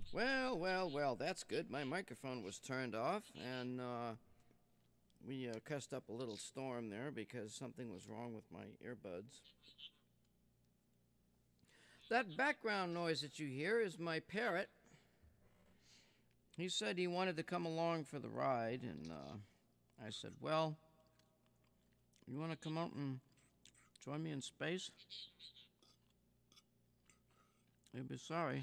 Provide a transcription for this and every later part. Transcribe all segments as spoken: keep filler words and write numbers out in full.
Well, well, well, that's good. My microphone was turned off, and uh, we uh, cussed up a little storm there because something was wrong with my earbuds. That background noise that you hear is my parrot. He said he wanted to come along for the ride, and uh, I said, well, you want to come out and join me in space? You'd be sorry.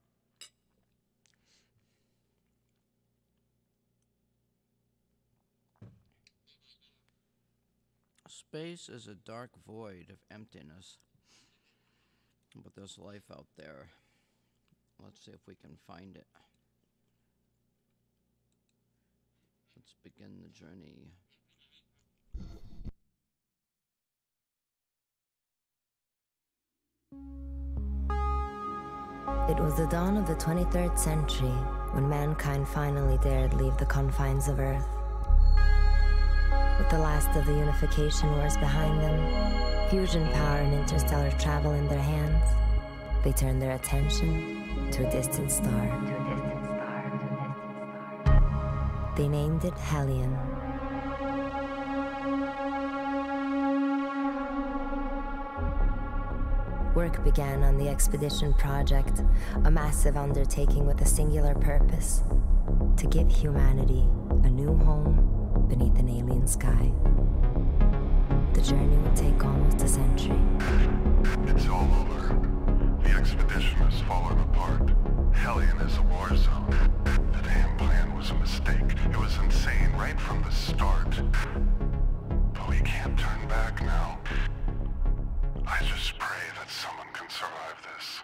Space is a dark void of emptiness, but there's life out there. Let's see if we can find it. Let's begin the journey. It was the dawn of the twenty-third century when mankind finally dared leave the confines of Earth. With the last of the unification wars behind them, fusion power and interstellar travel in their hands, they turned their attention to a distant star. They named it Hellion. Work began on the expedition project, a massive undertaking with a singular purpose: to give humanity a new home beneath an alien sky. The journey would take almost a century. It's all over. The expedition has fallen apart. Hellion is a war zone. The damn plan was a mistake. It was insane right from the start. But we can't turn back now. I just pray that someone can survive this.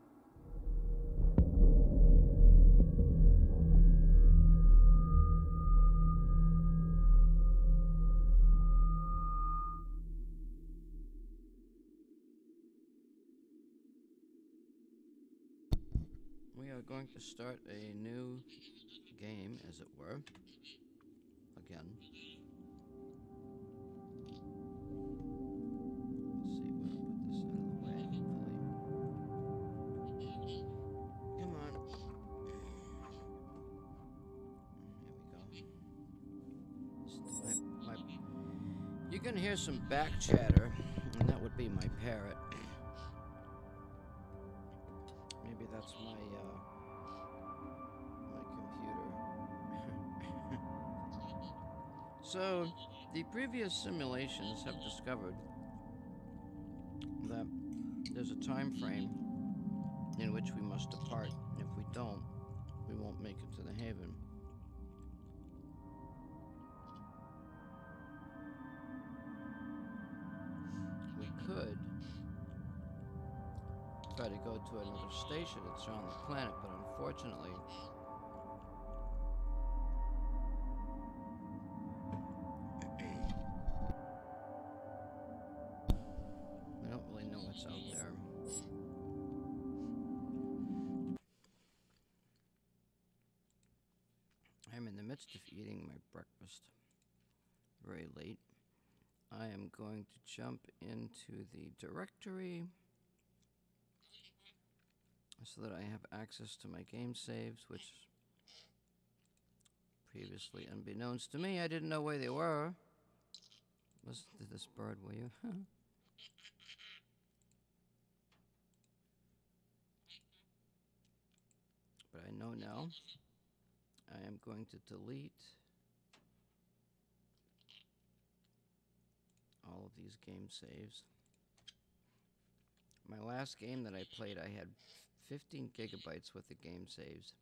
We are going to start a new game, as it were. Again. Let's see, we'll put this out of the way, hopefully. Come on. Here we go. My, my, you can hear some back chatter, and that would be my parrot. Maybe that's my, uh, my computer. So, the previous simulations have discovered that there's a time frame in which we must depart. If we don't, we won't make it to the haven. We could try to go to another station that's on the planet, but unfortunately, we don't really know what's out there. I'm in the midst of eating my breakfast. Very late. I am going to jump into the directory so that I have access to my game saves, which previously, unbeknownst to me, I didn't know where they were. Listen to this bird, will you? But I know now. I am going to delete all of these game saves. My last game that I played, I had fifteen gigabytes worth of game saves.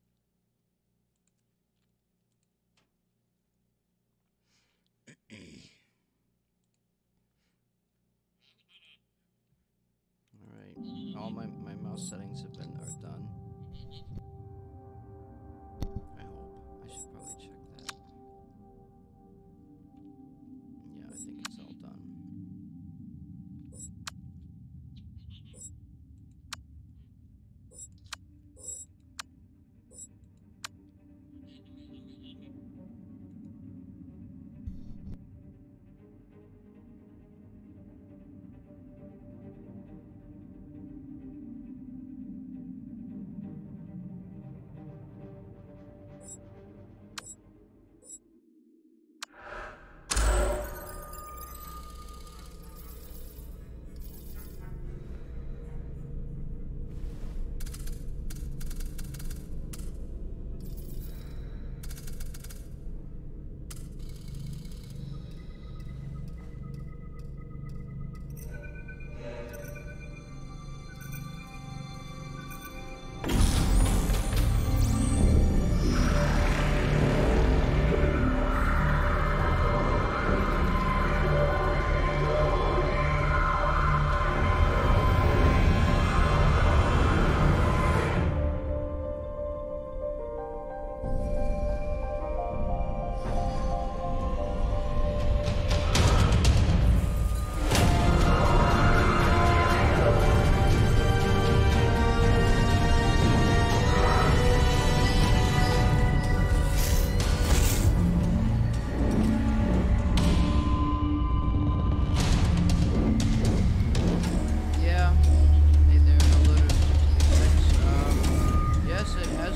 Alright, all my, my mouse settings have been, are done. I hope. I should probably check that. Yeah, I think it's all done.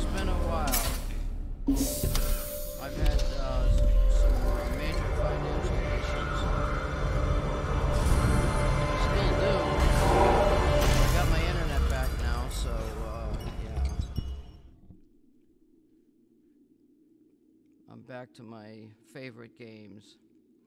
been a while. I've had uh, some uh, major financial issues. I still do. I got my internet back now, so uh, yeah. I'm back to my favorite games.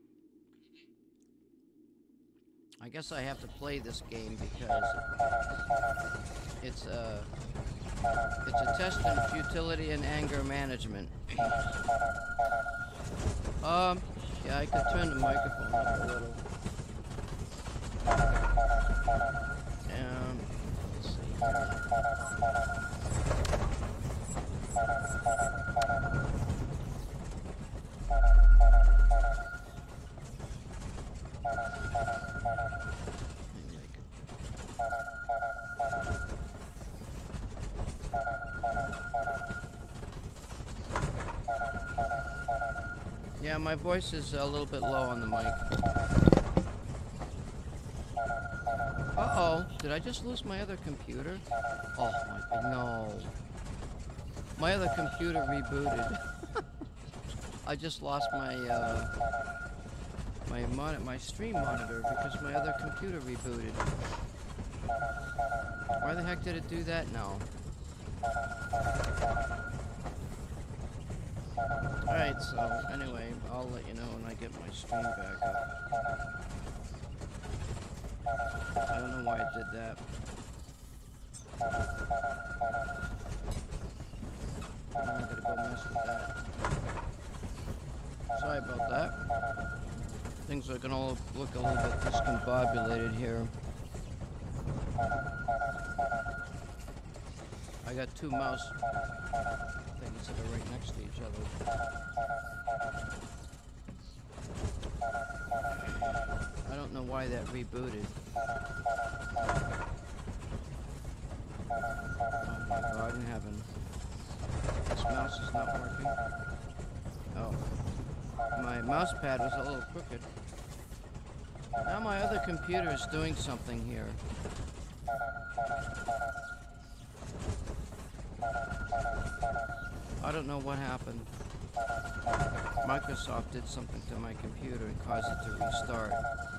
I guess I have to play this game because it's a it's a test in futility and anger management. Um, yeah, I could turn the microphone up a little. Um, let's see. Yeah, my voice is a little bit low on the mic. Uh-oh, did I just lose my other computer? Oh my, no. My other computer rebooted. I just lost my, uh, my mon my stream monitor because my other computer rebooted. Why the heck did it do that now? Alright, so anyway, I'll let you know when I get my stream back up. I don't know why it did that. I'm gonna go mess with that. Sorry about that. Things are gonna look a little bit discombobulated here. I got two mouse things that are right next to each other. I don't know why that rebooted. Oh my God in heaven. This mouse is not working. Oh. My mouse pad was a little crooked. Now my other computer is doing something here. I don't know what happened. Microsoft did something to my computer and caused it to restart.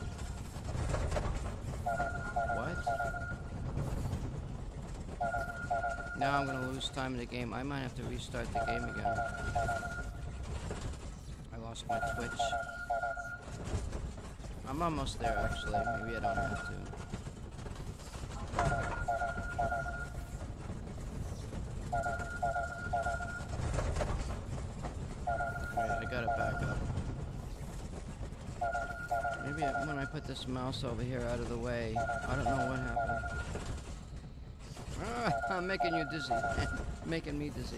What? Now I'm gonna lose time in the game. I might have to restart the game again. I lost my Twitch. I'm almost there actually. Maybe I don't have to. Alright, I got it back up. Maybe I, when I put this mouse over here out of the way, I don't know what happened. Ah, I'm making you dizzy. Making me dizzy.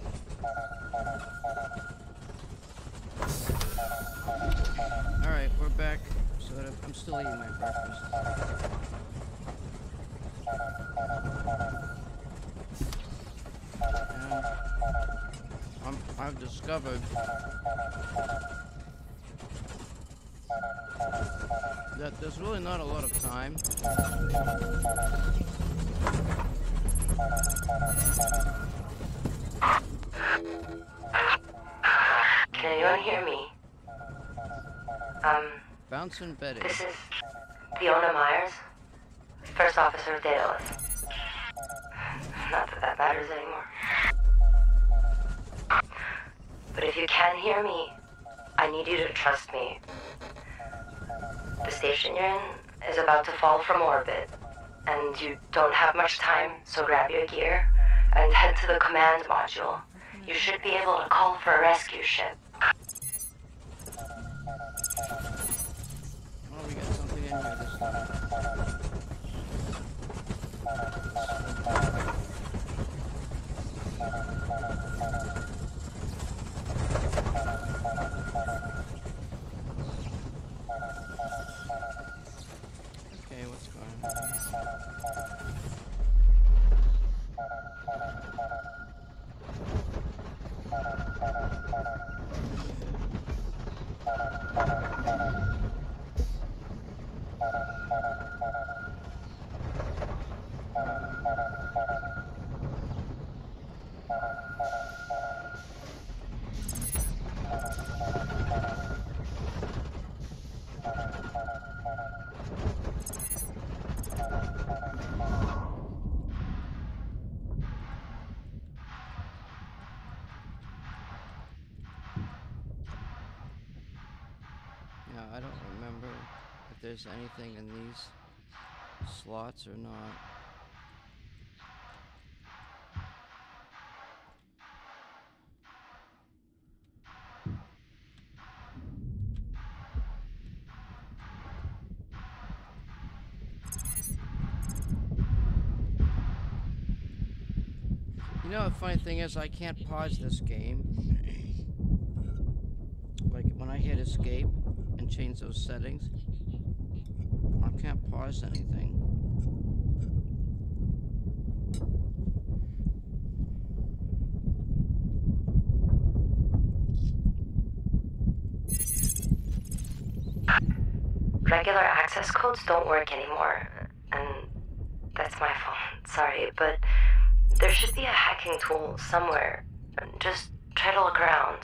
Alright, we're back. Sort of. I'm still eating my breakfast. And I'm, I've discovered that there's really not a lot of time. Can anyone hear me? Um, Bouncing Betty. this is Fiona Myers, First Officer of Daedalus. Not that that matters anymore. But if you can hear me, I need you to trust me. The station you're in is about to fall from orbit, and you don't have much time, so grab your gear and head to the command module. You should be able to call for a rescue ship. Oh, we got something in here this time. Okay, what's going on? Yeah, I don't remember if there's anything in these slots or not. You know, the funny thing is, I can't pause this game. Like, when I hit escape and change those settings, I can't pause anything. Regular access codes don't work anymore, and that's my fault. Sorry, but there should be a hacking tool somewhere. Just try to look around.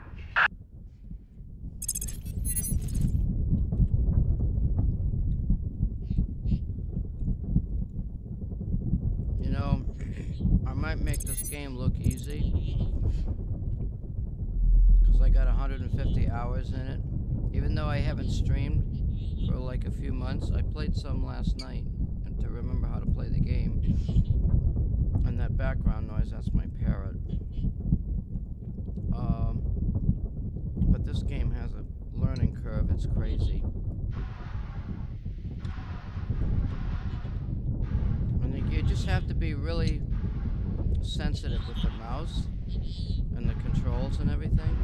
You know, I might make this game look easy, because I got one hundred fifty hours in it. Even though I haven't streamed for like a few months, I played some last night and to remember how to play the game. And that background noise, that's my parrot. Um, but this game has a learning curve, it's crazy. And you, you just have to be really sensitive with the mouse and the controls and everything.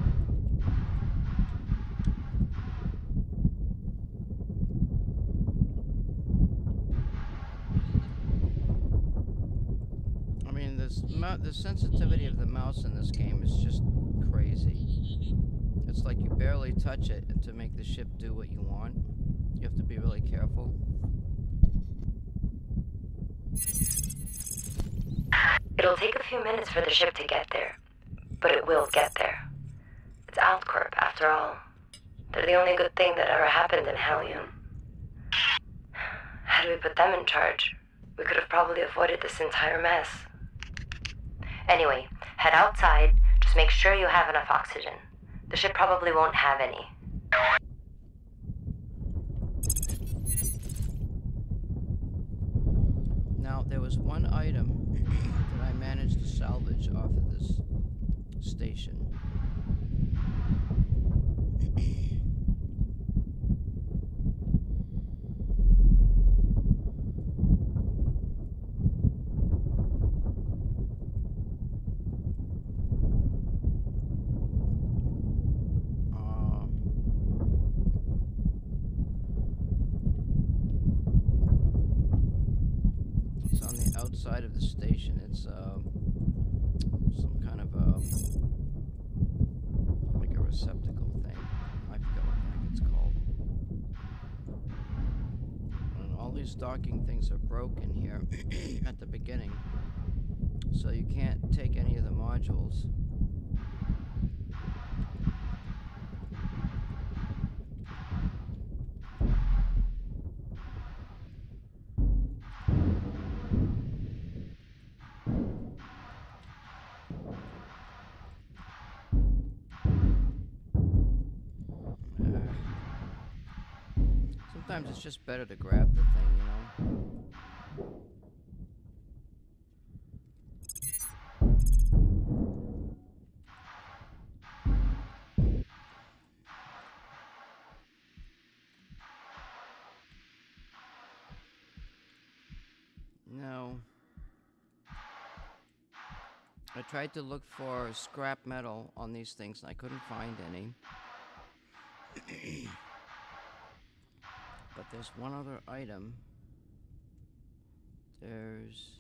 The sensitivity of the mouse in this game is just crazy. It's like you barely touch it to make the ship do what you want. You have to be really careful. It'll take a few minutes for the ship to get there, but it will get there. It's Altcorp, after all. They're the only good thing that ever happened in Hellion. Had we put them in charge, we could have probably avoided this entire mess. Anyway, head outside. Just make sure you have enough oxygen. The ship probably won't have any. Now, there was one item that I managed to salvage off of this station. Outside of the station, it's uh, some kind of a like a receptacle thing. I forgot what the heck it's called. And all these docking things are broken here at the beginning, so you can't take any of the modules. Sometimes it's just better to grab the thing, you know? No. I tried to look for scrap metal on these things and I couldn't find any. But there's one other item. There's...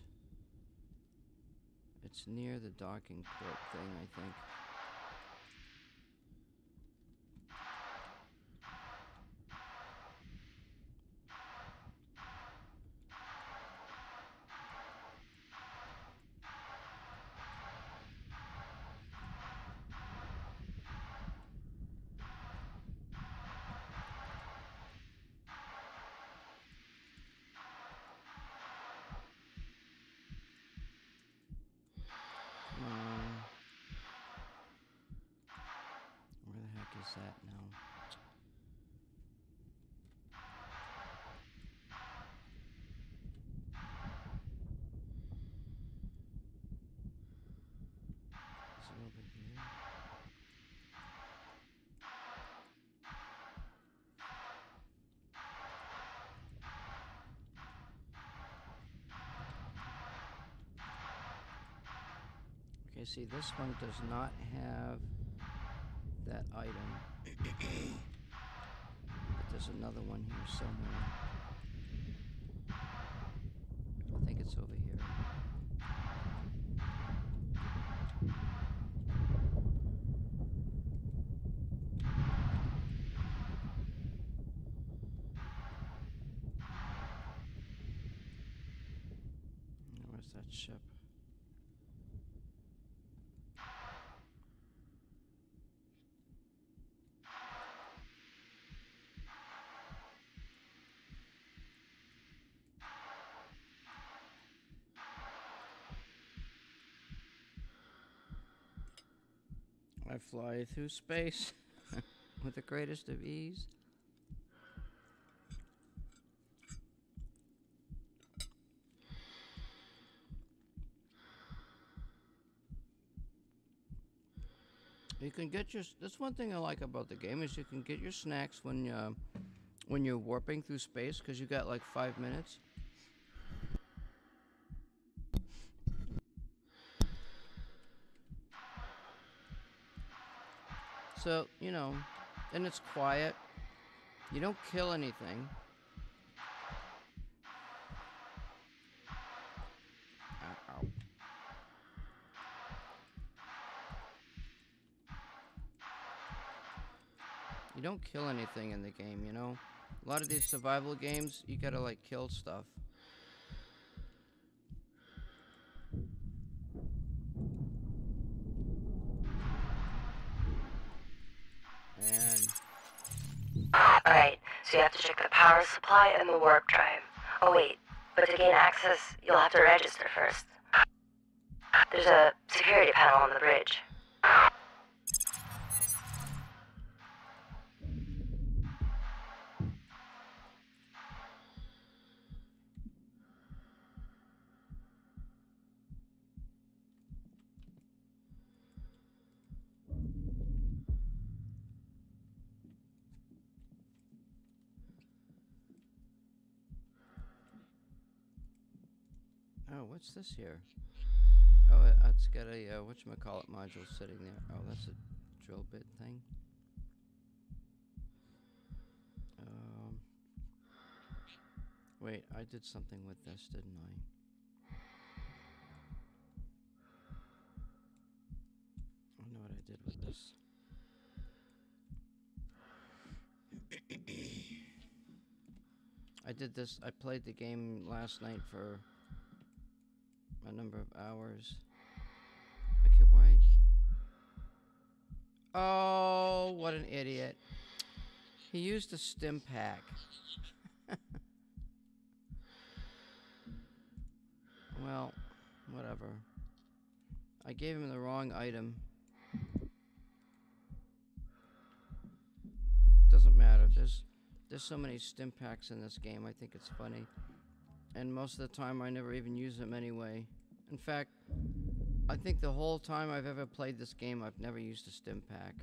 It's near the docking port thing, I think. is that now? Is it over here? Okay, see, this one does not have that item. But there's another one here somewhere. I think it's over here. Where's that ship? I fly through space with the greatest of ease. You can get your. That's one thing I like about the game is you can get your snacks when uh, when you're warping through space because you got like five minutes. So you know, and it's quiet. You don't kill anything. Ow, ow. You don't kill anything in the game, you know? A lot of these survival games, you gotta, like, kill stuff. And... Alright, so you have to check the power supply and the warp drive. Oh wait, but to gain access, you'll have to register first. There's a security panel on the bridge. Oh, what's this here? Oh, it, it's got a, uh, whatchamacallit module sitting there. Oh, that's a drill bit thing. Um, wait, I did something with this, didn't I? I know what I did with this. I did this, I played the game last night for a number of hours. Okay, why? Oh, what an idiot. He used a stim pack. Well, whatever. I gave him the wrong item. Doesn't matter. There's there's so many stim packs in this game. I think it's funny. And most of the time I never even use them anyway. In fact, I think the whole time I've ever played this game, I've never used a stim pack.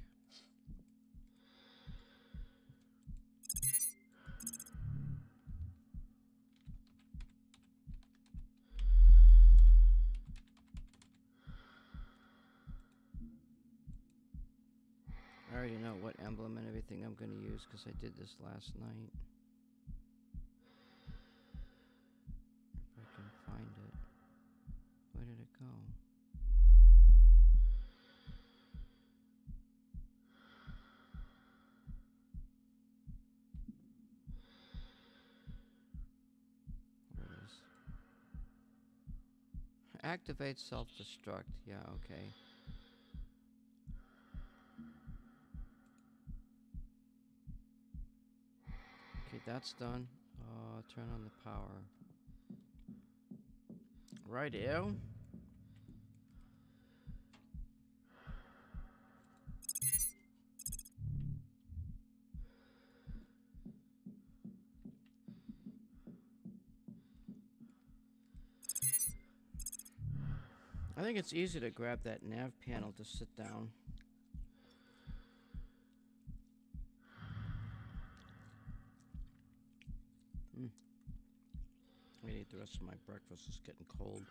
I already know what emblem and everything I'm going to use because I did this last night. If I can find it. Where did it go? Where it is. Activate self-destruct. Yeah, okay. Okay, that's done. Uh, turn on the power. Rightio. I think it's easy to grab that nav panel to sit down. Hmm. I need the rest of my breakfast. It's getting cold.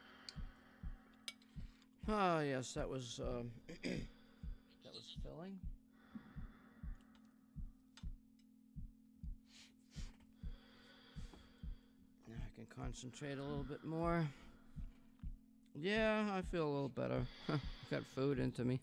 Ah, yes, that was um, that was filling. Now I can concentrate a little bit more. Yeah, I feel a little better. Got food into me.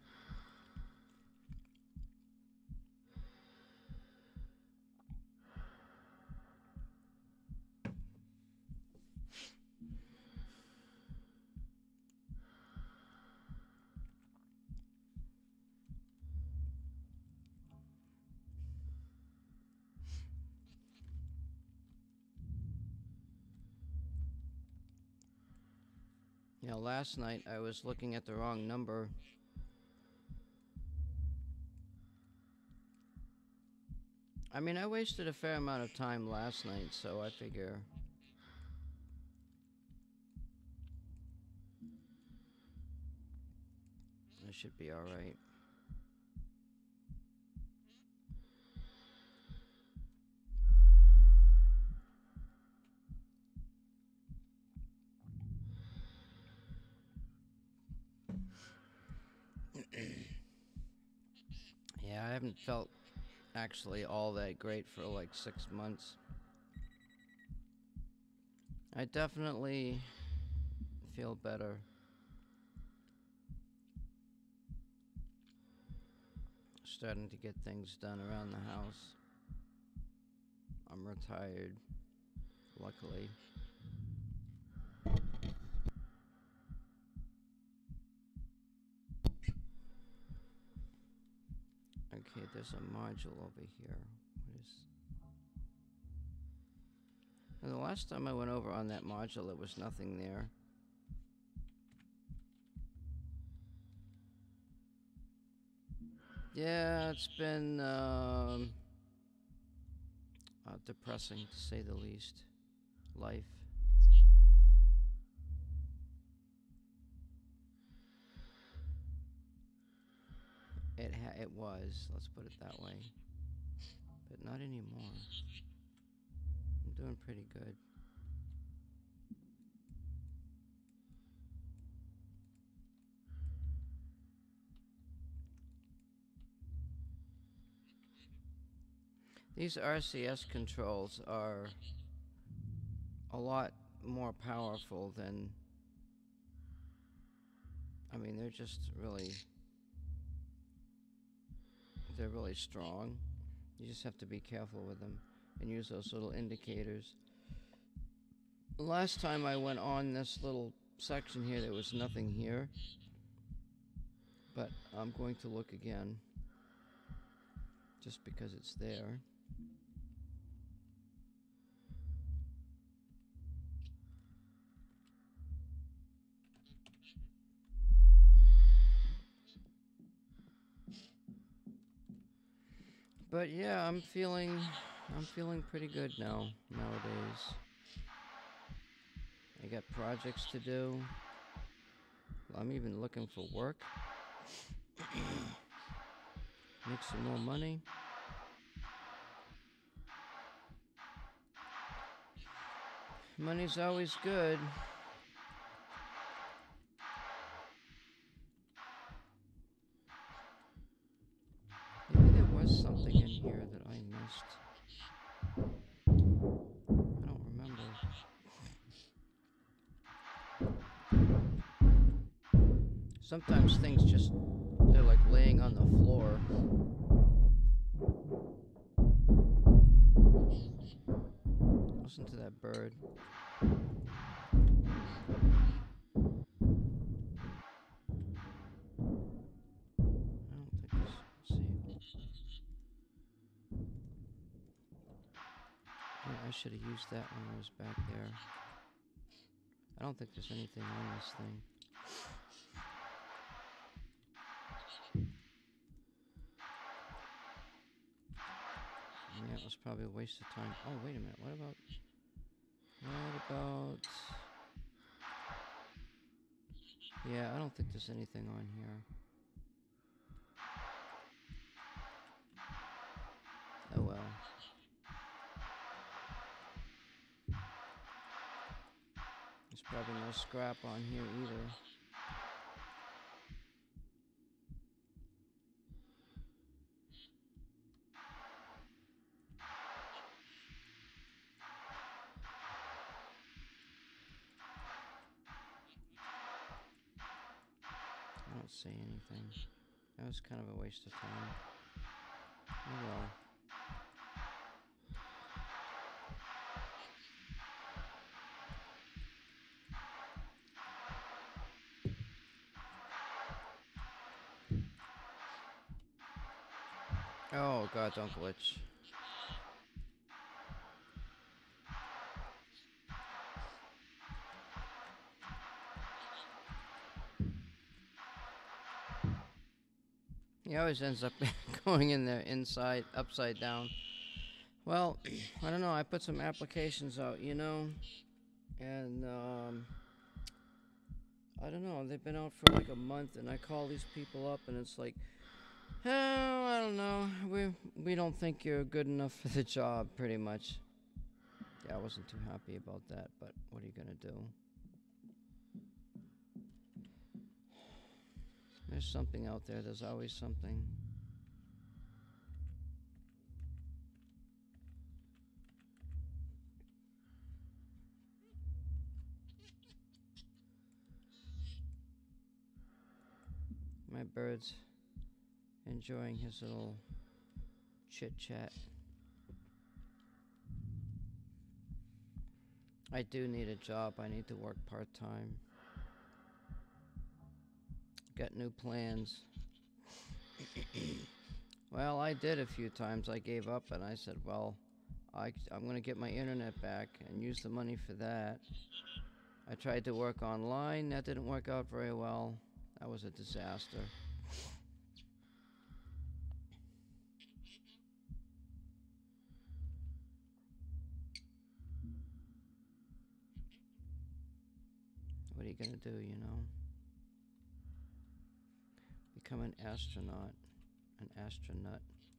You know, last night I was looking at the wrong number. I mean, I wasted a fair amount of time last night, so I figure I should be all right. Yeah, I haven't felt actually all that great for like six months. I definitely feel better. Starting to get things done around the house. I'm retired, luckily. Okay, there's a module over here. What is... And the last time I went over on that module, there was nothing there. Yeah, it's been um, uh, depressing, to say the least. Life. It ha it was, let's put it that way. But not anymore. I'm doing pretty good. These R C S controls are a lot more powerful than, I mean, they're just really, they're really strong. You just have to be careful with them and use those little indicators. Last time I went on this little section here, there was nothing here, but I'm going to look again just because it's there. But yeah, I'm feeling, I'm feeling pretty good now, nowadays. I got projects to do. I'm even looking for work. Make some more money. Money's always good. Maybe there was something in here that I missed. I don't remember. Sometimes things just, they're like laying on the floor. Listen to that bird. I should have used that when I was back there. I don't think there's anything on this thing. Yeah, it was probably a waste of time. Oh, wait a minute. What about... What about... Yeah, I don't think there's anything on here. Oh well. There's probably no scrap on here either. I don't see anything. That was kind of a waste of time. Oh well. Oh god, don't glitch. He always ends up going in there inside, upside down. Well, I don't know, I put some applications out, you know, and um, I don't know, they've been out for like a month, and I call these people up, and it's like, oh, I don't know, we, we don't think you're good enough for the job, pretty much. Yeah, I wasn't too happy about that, but what are you gonna do? There's something out there, there's always something. My bird's enjoying his little chit chat. I do need a job, I need to work part-time. Got new plans. Well, I did a few times. I gave up and I said, well, I, I'm going to get my internet back and use the money for that. I tried to work online. That didn't work out very well. That was a disaster. What are you going to do, you know? Become an astronaut, an astronaut.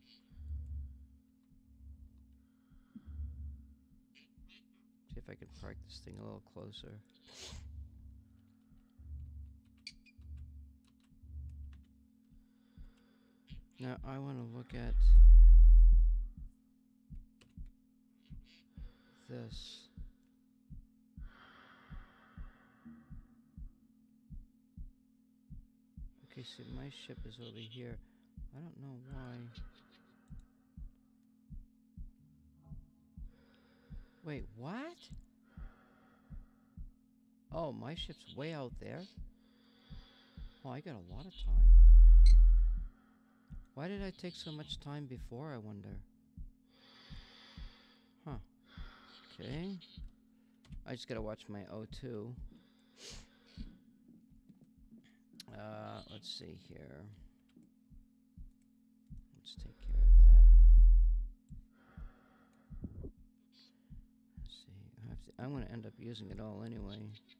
See if I can park this thing a little closer. Now I want to look at this. Okay, see, my ship is over here. I don't know why. Wait, what? Oh, my ship's way out there? Oh, I got a lot of time. Why did I take so much time before, I wonder? Huh. Okay. I just gotta watch my O two. Uh, let's see here. Let's take care of that. Let's see. I have to, I'm going to end up using it all anyway.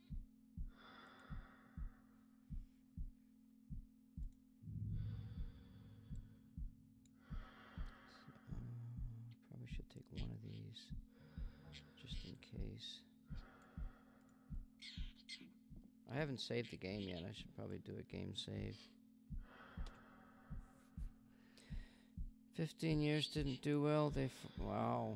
So, uh, probably should take one of these, just in case. I haven't saved the game yet. I should probably do a game save. Fifteen years didn't do well. They f wow.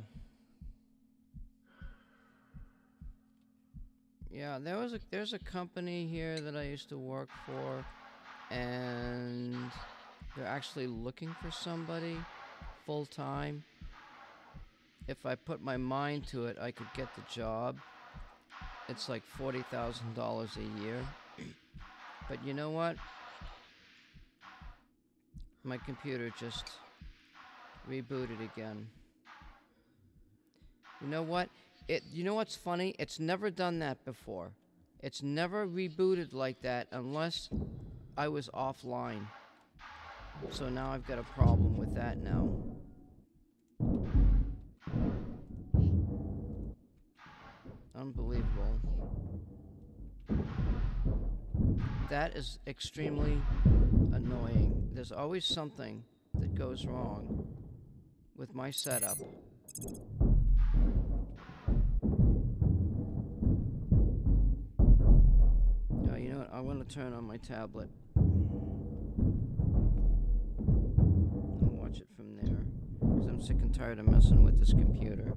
Yeah, there was a there's a company here that I used to work for, and they're actually looking for somebody full time. If I put my mind to it, I could get the job. It's like forty thousand dollars a year. But you know what? My computer just rebooted again. You know what? It. You know what's funny? It's never done that before. It's never rebooted like that unless I was offline. So now I've got a problem with that now. Unbelievable. That is extremely annoying. There's always something that goes wrong with my setup. Uh, you know what? I want to turn on my tablet. I'll watch it from there. Because I'm sick and tired of messing with this computer.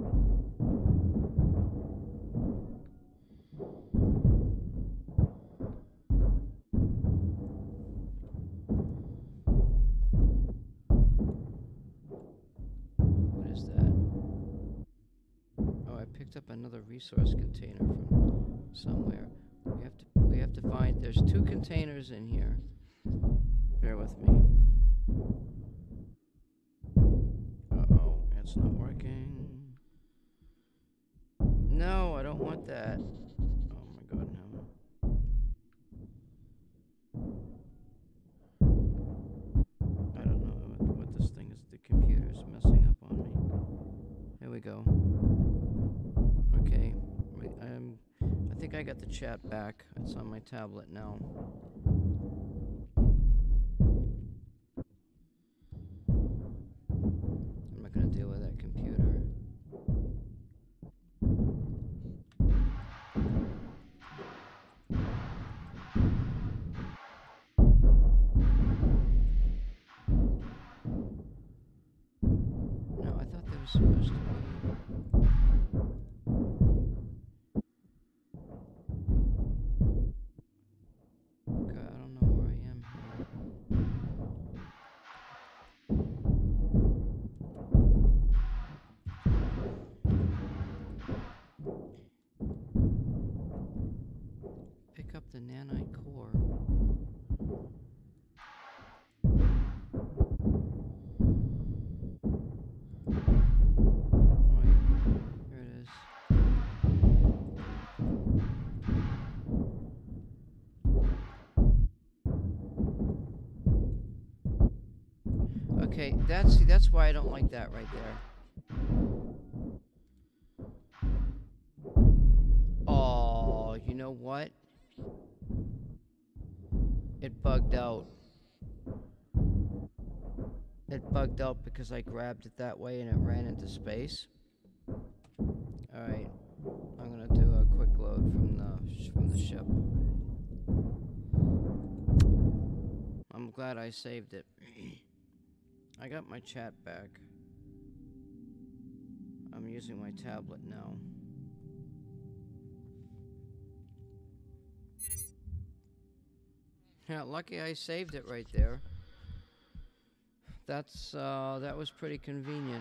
Up another resource container from somewhere. We have to we have to find there's two containers in here. Bear with me. Uh-oh, it's not working. No, I don't want that. Oh my god, no. I don't know what, what this thing is. The computer's messing up on me. Here we go. Okay, um, I think I got the chat back. It's on my tablet now. I'm not gonna deal with that computer. No, I thought there was supposed to be. The nanite core. Wait, here it is. Okay, that's see, that's why I don't like that right there. Oh, you know what? It bugged out. It bugged out because I grabbed it that way and it ran into space. Alright, I'm gonna do a quick load from the from the ship. I'm glad I saved it. I got my chat back. I'm using my tablet now. Yeah, lucky I saved it right there. That's, uh, that was pretty convenient.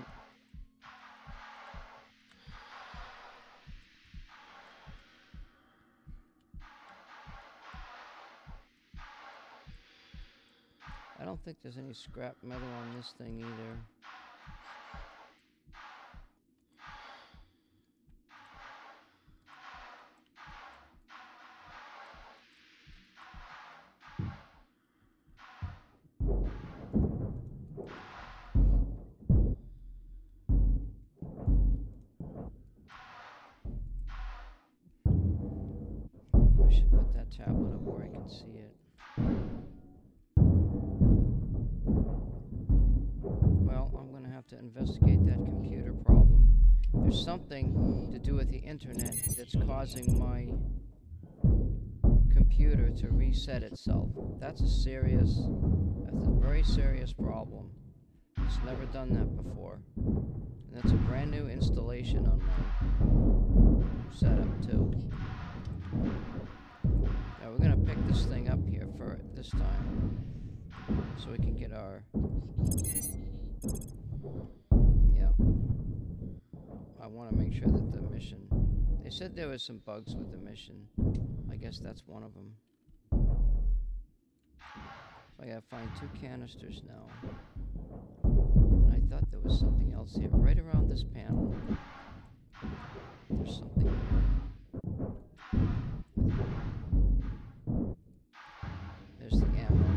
I don't think there's any scrap metal on this thing either. I should put that tablet up where I can see it. Well, I'm going to have to investigate that computer problem. There's something to do with the internet that's causing my computer to reset itself. That's a serious, that's a very serious problem. It's never done that before. And that's a brand new installation on my setup too. Now we're gonna pick this thing up here for this time, so we can get our, yeah. I want to make sure that the mission, they said there was some bugs with the mission. I guess that's one of them. So I gotta find two canisters now. And I thought there was something else here, right around this panel. There's something here. There's the ammo.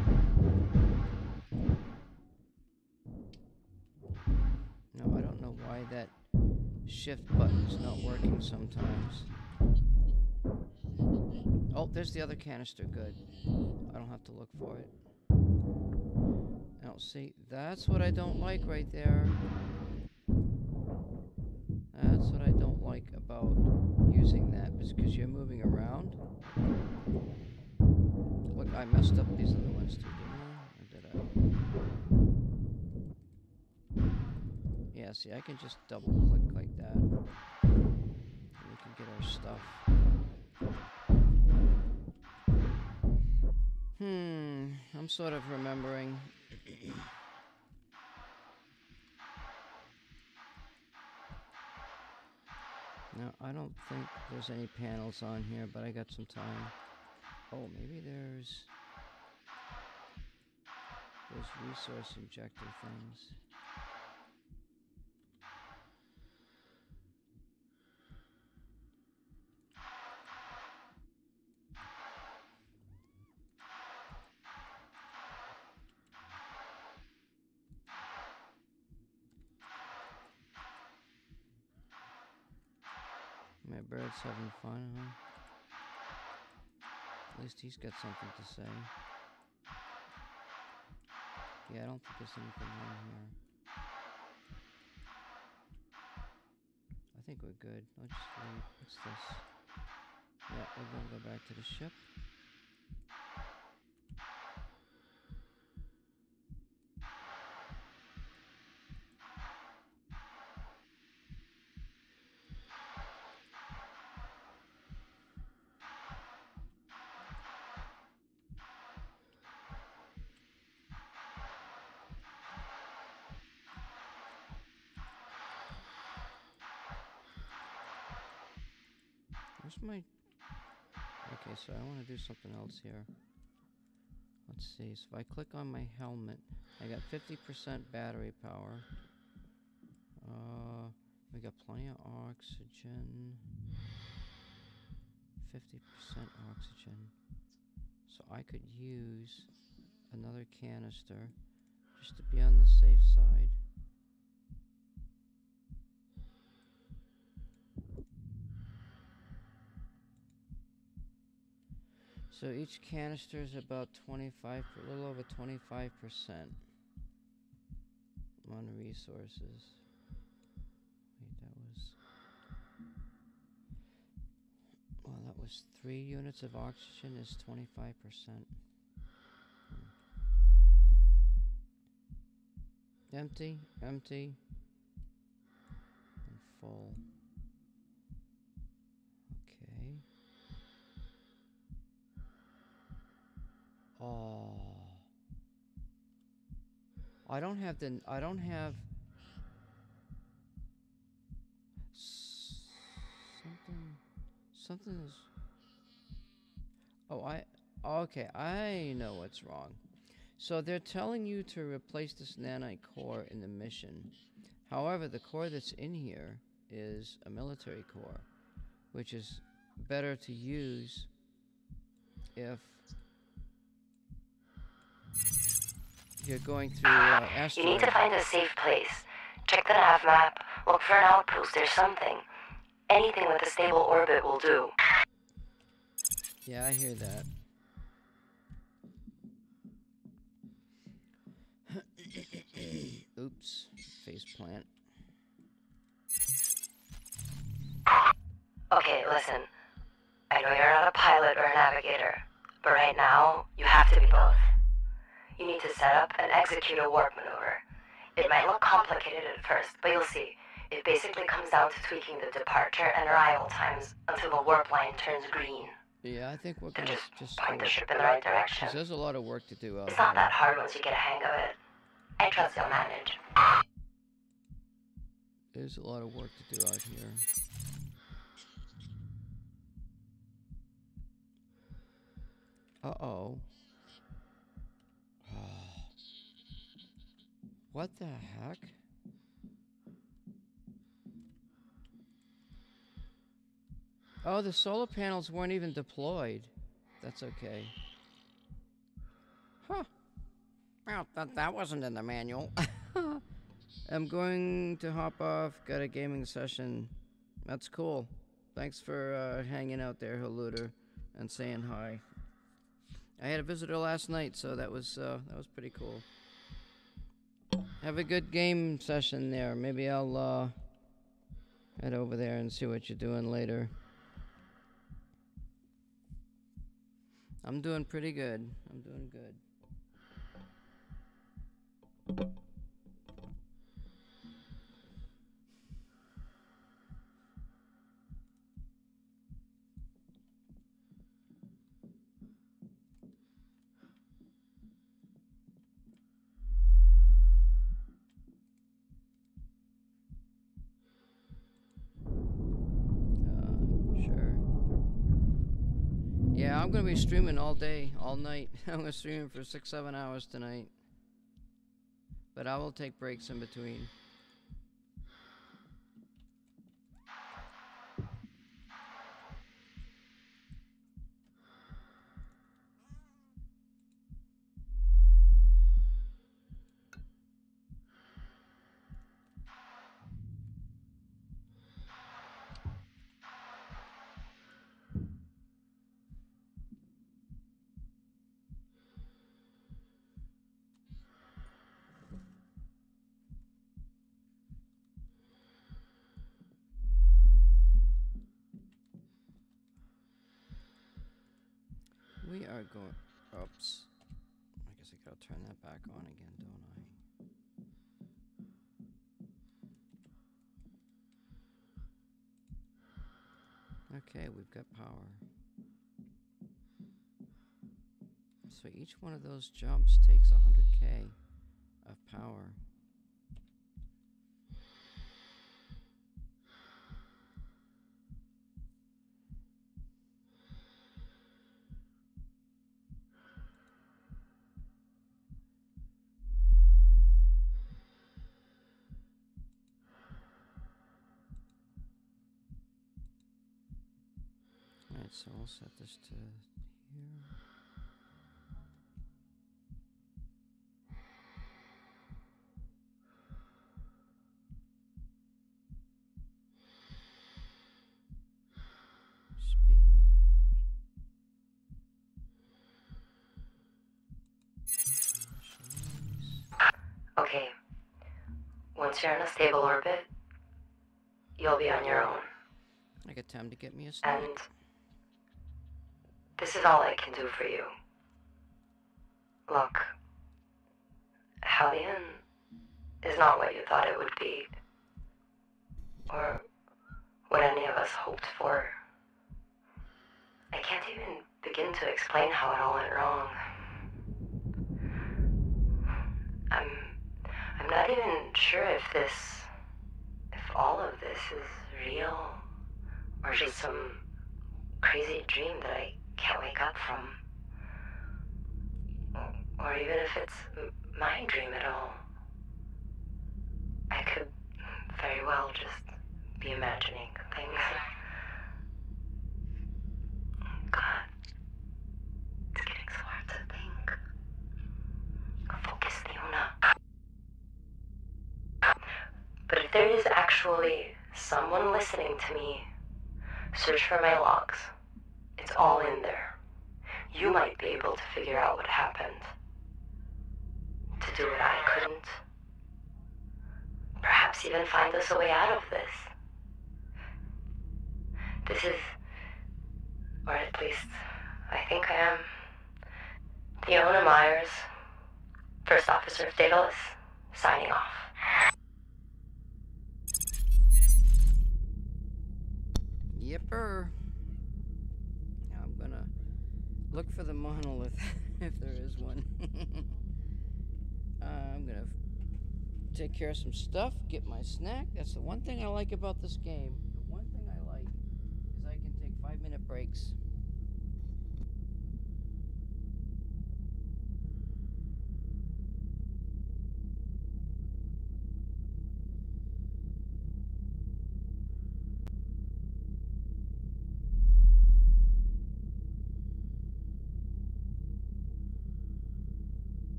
No, I don't know why that shift button's not working sometimes. Oh, there's the other canister. Good. I don't have to look for it. Now, see, that's what I don't like right there. That's what I don't like about using that, is because you're moving around. Look, I messed up these other ones too, didn't I? Or did I? Yeah, see, I can just double click like that. And we can get our stuff. Hmm, I'm sort of remembering. No, I don't think there's any panels on here, but I got some time. Oh, maybe there's... There's resource injector things. My bird's having fun, huh? At least he's got something to say. Yeah, I don't think there's anything on here. I think we're good. Let's just leave. What's this? Yeah, we're gonna go back to the ship. Where's my... Okay, so I want to do something else here. Let's see. So if I click on my helmet, I got fifty percent battery power. Uh, we got plenty of oxygen. fifty percent oxygen. So I could use another canister just to be on the safe side. So each canister is about twenty-five, a little over twenty-five percent on resources. Wait, that was, well, that was three units of oxygen is twenty-five percent. Hmm. Empty, empty, and full. Oh, I don't have the, I don't have something, something is, oh, I, okay, I know what's wrong. So they're telling you to replace this nanite core in the mission. However, the core that's in here is a military core, which is better to use if you're going through uh, asteroids. You need to find a safe place. Check the nav map. Look for an outpost or something. Anything with a stable orbit will do. Yeah, I hear that. Oops. Faceplant. Okay, listen. I know you're not a pilot or a navigator, but right now, you have to be both. You need to set up and execute a warp maneuver. It might look complicated at first, but you'll see. It basically comes down to tweaking the departure and arrival times until the warp line turns green. Yeah, I think we're And gonna just, just point the ship in the right direction. 'cause there's a lot of work to do out It's here. not that hard once you get a hang of it. I trust you'll manage. There's a lot of work to do out here. Uh-oh. What the heck? Oh, the solar panels weren't even deployed. That's okay. Huh. Well, that, that wasn't in the manual. I'm going to hop off. Got a gaming session. That's cool. Thanks for uh, hanging out there, Haluter. and saying hi. I had a visitor last night, so that was uh, that was pretty cool. Have a good game session there. Maybe I'll uh, head over there and see what you're doing later. I'm doing pretty good. I'm doing good. Yeah, I'm gonna be streaming all day, all night. I'm gonna stream for six, seven hours tonight. But I will take breaks in between. We are going. Oops. I guess I gotta turn that back on again, don't I? Okay, we've got power. So each one of those jumps takes one hundred K of power. Alright, so we'll set this to here. Speed. Okay. Once you're in a stable orbit, you'll be on your own. I got time to get me a snack. And this is all I can do for you. Look, Hellion is not what you thought it would be, or what any of us hoped for. I can't even begin to explain how it all went wrong. I'm, I'm not even sure if this, if all of this is real, or just some crazy dream that I can't wake up from. Or even if it's my dream at all. I could very well just be imagining things. God, it's getting so hard to think. Focus, Leona. But if there is actually someone listening to me, search for my logs. It's all in there. You might be able to figure out what happened. To do what I couldn't. Perhaps even find us a way out of this. This is, or at least I think I am, Leona Myers, First Officer of Daedalus, signing off. Yipper. Now I'm gonna look for the monolith, if there is one. uh, I'm gonna take care of some stuff, get my snack. That's the one thing I like about this game. The one thing I like is I can take five minute breaks.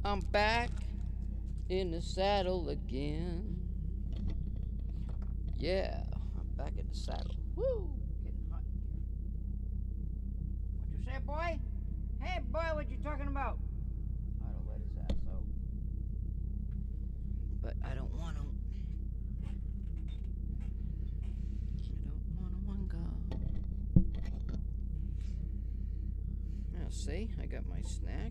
I'm back in the saddle again. Yeah, I'm back in the saddle. Woo! Getting hot in here. What you say, boy? Hey, boy, what you talking about? I don't let his ass out. But I don't want him. I don't want him one go. Now, see, I got my snack.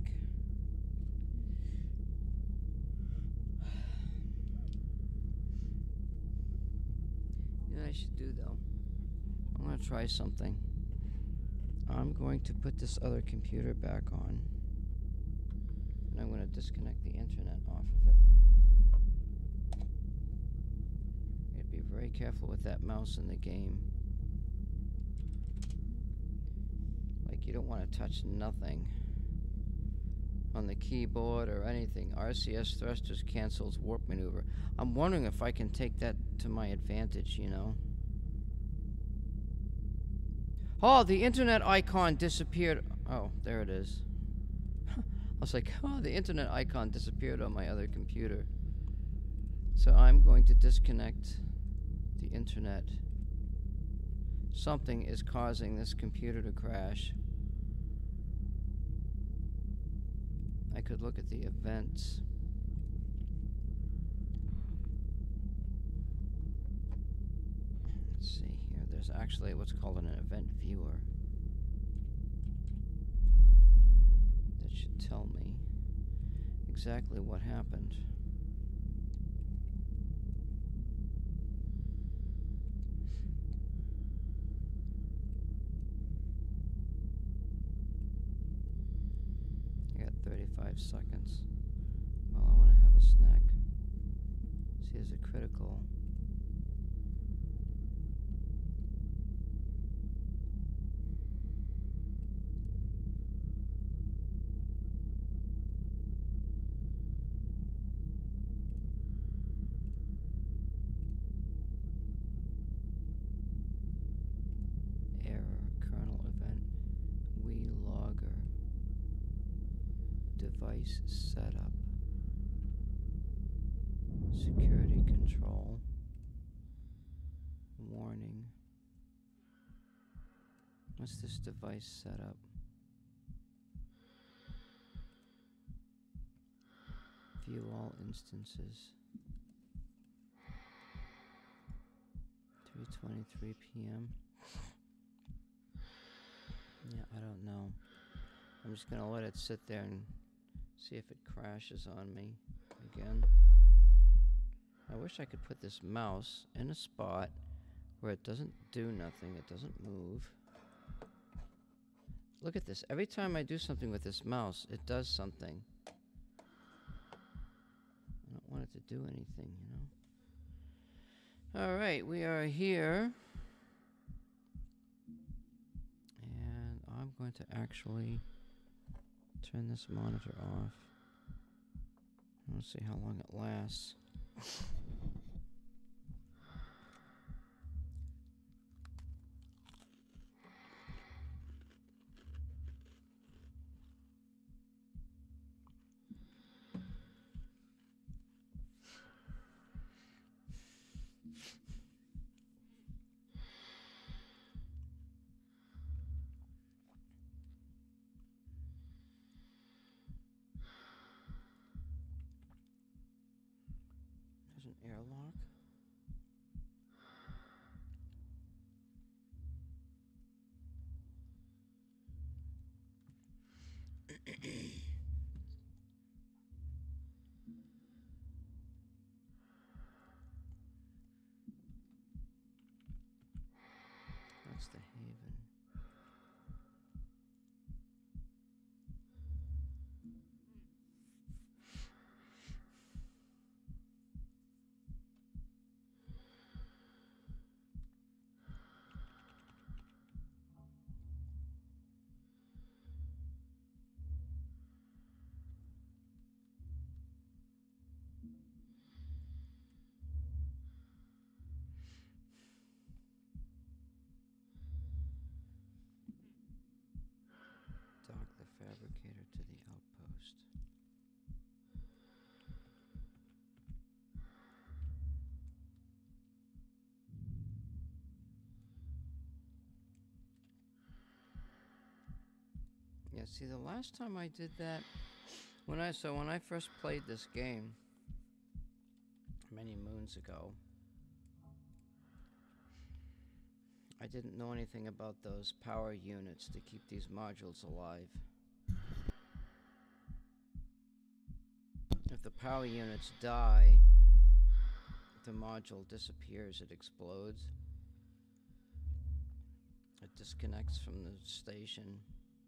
You know what I should do, though? I'm going to try something. I'm going to put this other computer back on. And I'm going to disconnect the internet off of it. You gotta be very careful with that mouse in the game. Like, you don't want to touch nothing on the keyboard or anything. R C S thrusters cancels warp maneuver. I'm wondering if I can take that to my advantage, you know? Oh, the internet icon disappeared. Oh, there it is. I was like, oh, the internet icon disappeared on my other computer. So I'm going to disconnect the internet. Something is causing this computer to crash. I could look at the events. Let's see here. There's actually what's called an event viewer. That should tell me exactly what happened. I got thirty-five seconds. Well, I want to have a snack. See, there's a critical. Device setup, security control, warning. What's this device setup? View all instances. three twenty-three p m Yeah, I don't know. I'm just gonna let it sit there and see if it crashes on me again. I wish I could put this mouse in a spot where it doesn't do nothing, it doesn't move. Look at this. Every time I do something with this mouse, it does something. I don't want it to do anything, you know. Alright, we are here. And I'm going to actually turn this monitor off. Let's see how long it lasts. There's an airlock. That's the Haven. Dock the fabricator to the outpost. see, the last time I did that, when I so when I first played this game many moons ago, I didn't know anything about those power units to keep these modules alive. If the power units die, the module disappears, it explodes. It disconnects from the station.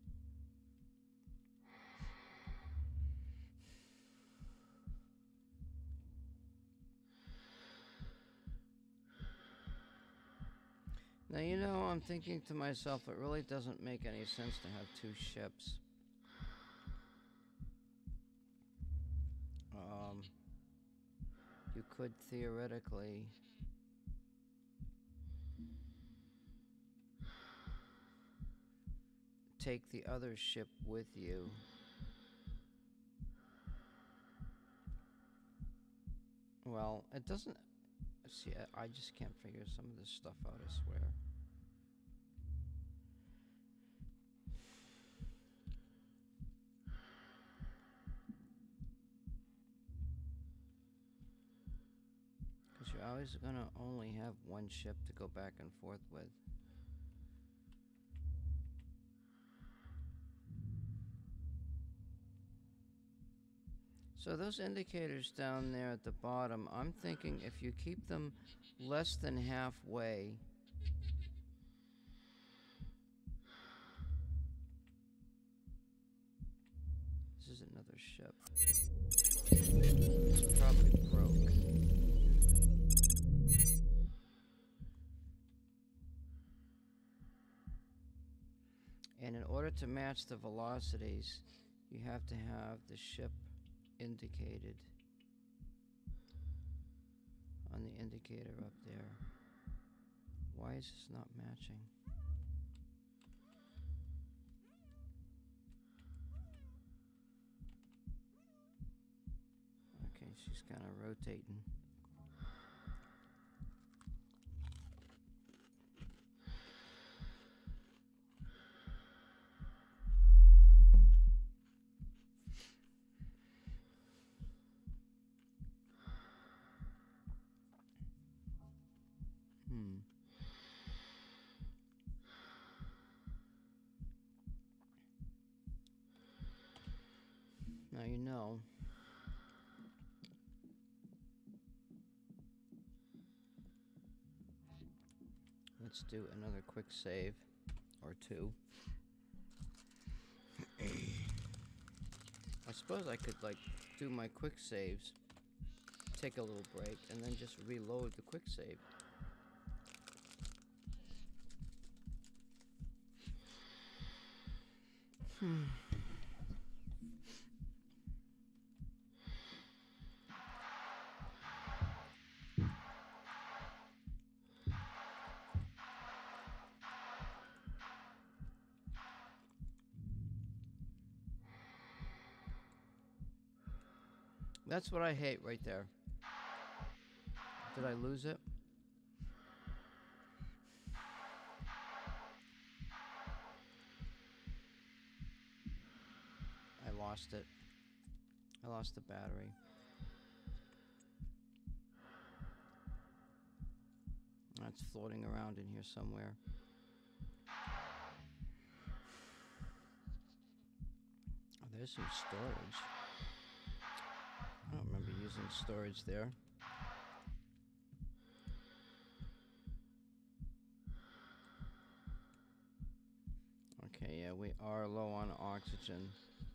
Now, you know, I'm thinking to myself, it really doesn't make any sense to have two ships. Um, you could theoretically take the other ship with you. Well, it doesn't... See, I, I just can't figure some of this stuff out, I swear. Because you're always going to only have one ship to go back and forth with. So those indicators down there at the bottom, I'm thinking if you keep them less than halfway, this is another ship. It's probably broke. And in order to match the velocities, you have to have the ship indicated on the indicator up there. Why is this not matching? Okay, she's kind of rotating. Now you know. Let's do another quick save or two. I suppose I could like do my quick saves, take a little break, and then just reload the quick save. Hmm. That's what I hate right there. Did I lose it? I lost it. I lost the battery. That's floating around in here somewhere. Oh, there's some storage. I don't remember using storage there. Okay, yeah, we are low on oxygen.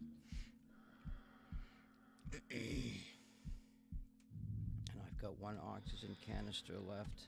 And I've got one oxygen canister left.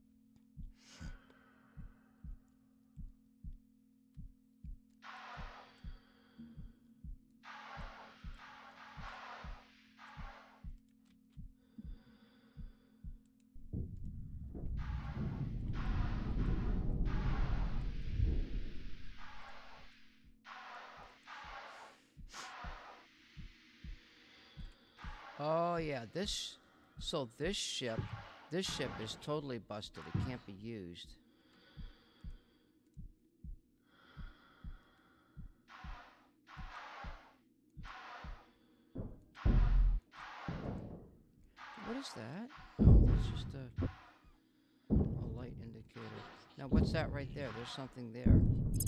Oh yeah, this, so this ship, this ship is totally busted. It can't be used. what is that? Oh, it's just a, a light indicator. Now, what's that right there? There's something there.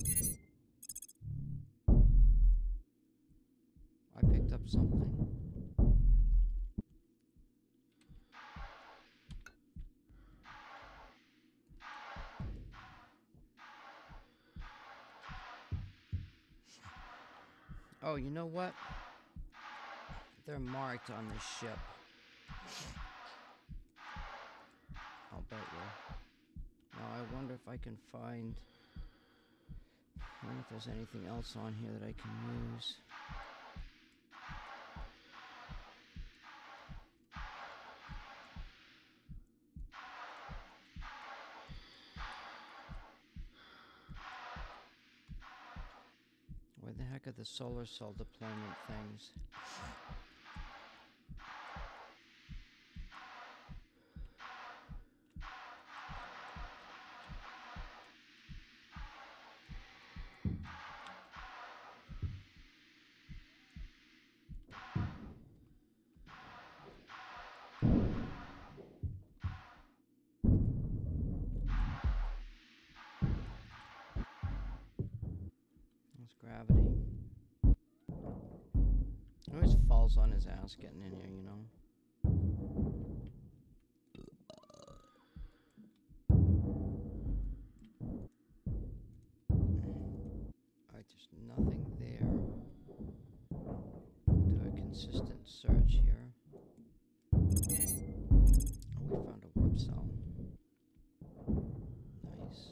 I picked up something. Oh, you know what? They're marked on this ship. I'll bet you. Now, I wonder if I can find... I wonder if there's anything else on here that I can use. Where the heck are the solar cell deployment things? Gravity. He always falls on his ass getting in here, you know? Alright, there's nothing there. Do a consistent search here. Oh, we found a warp cell. Nice.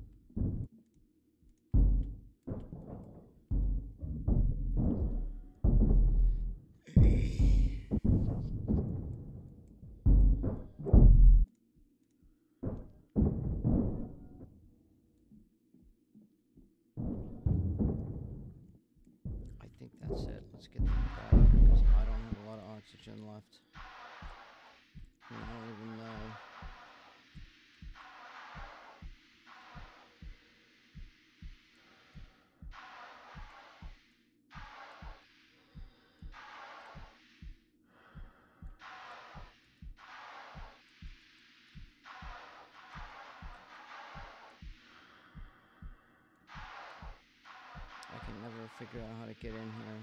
That's it. Let's get the heck out of here because I don't have a lot of oxygen left. I don't even know. I can never figure out how to get in here.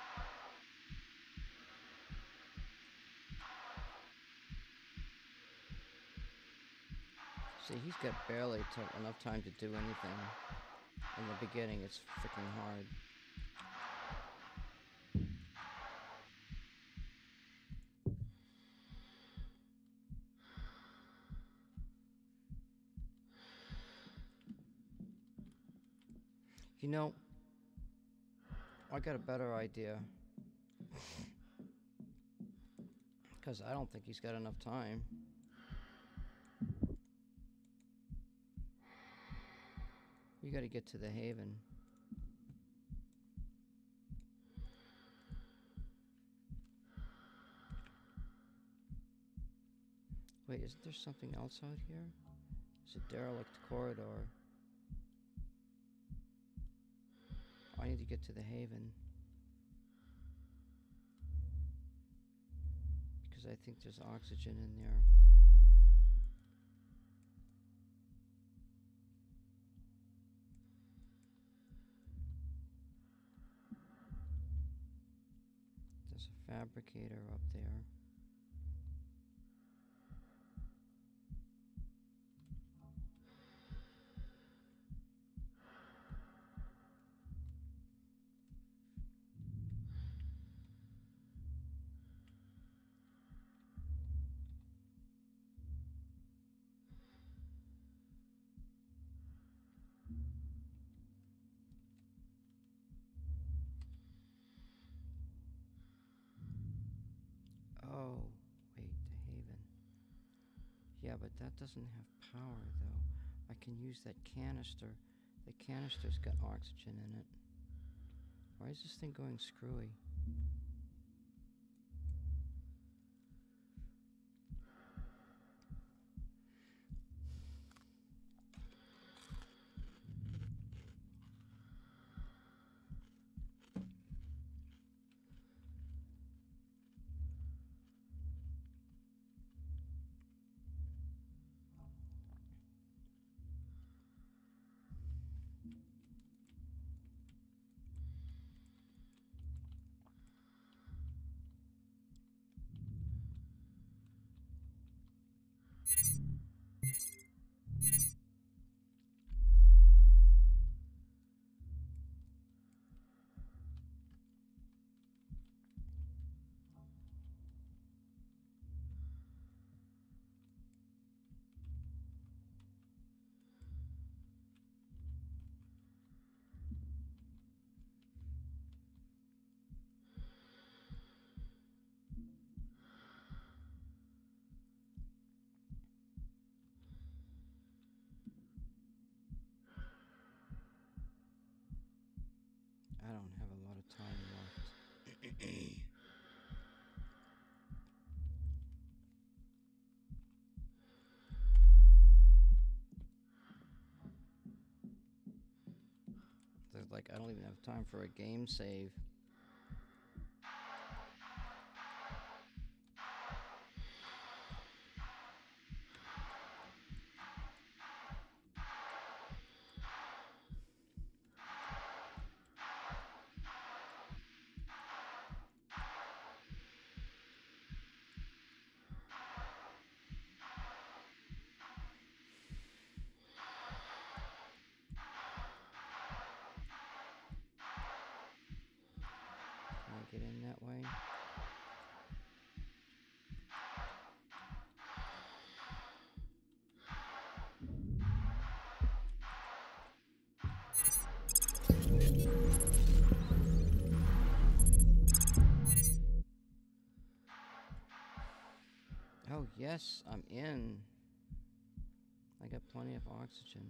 See, he's got barely t enough time to do anything. In the beginning, it's freaking hard. You know, I got a better idea. Because I don't think he's got enough time. You gotta get to the Haven. Wait, isn't there something else out here? It's a derelict corridor. I need to get to the Haven. Because I think there's oxygen in there. There's a fabricator up there. Oh, wait, the Haven. Yeah, but that doesn't have power, though. I can use that canister. The canister's got oxygen in it. Why is this thing going screwy? like I don't even have time for a game save. Can I get in that way? Oh, yes, I'm in. I got plenty of oxygen.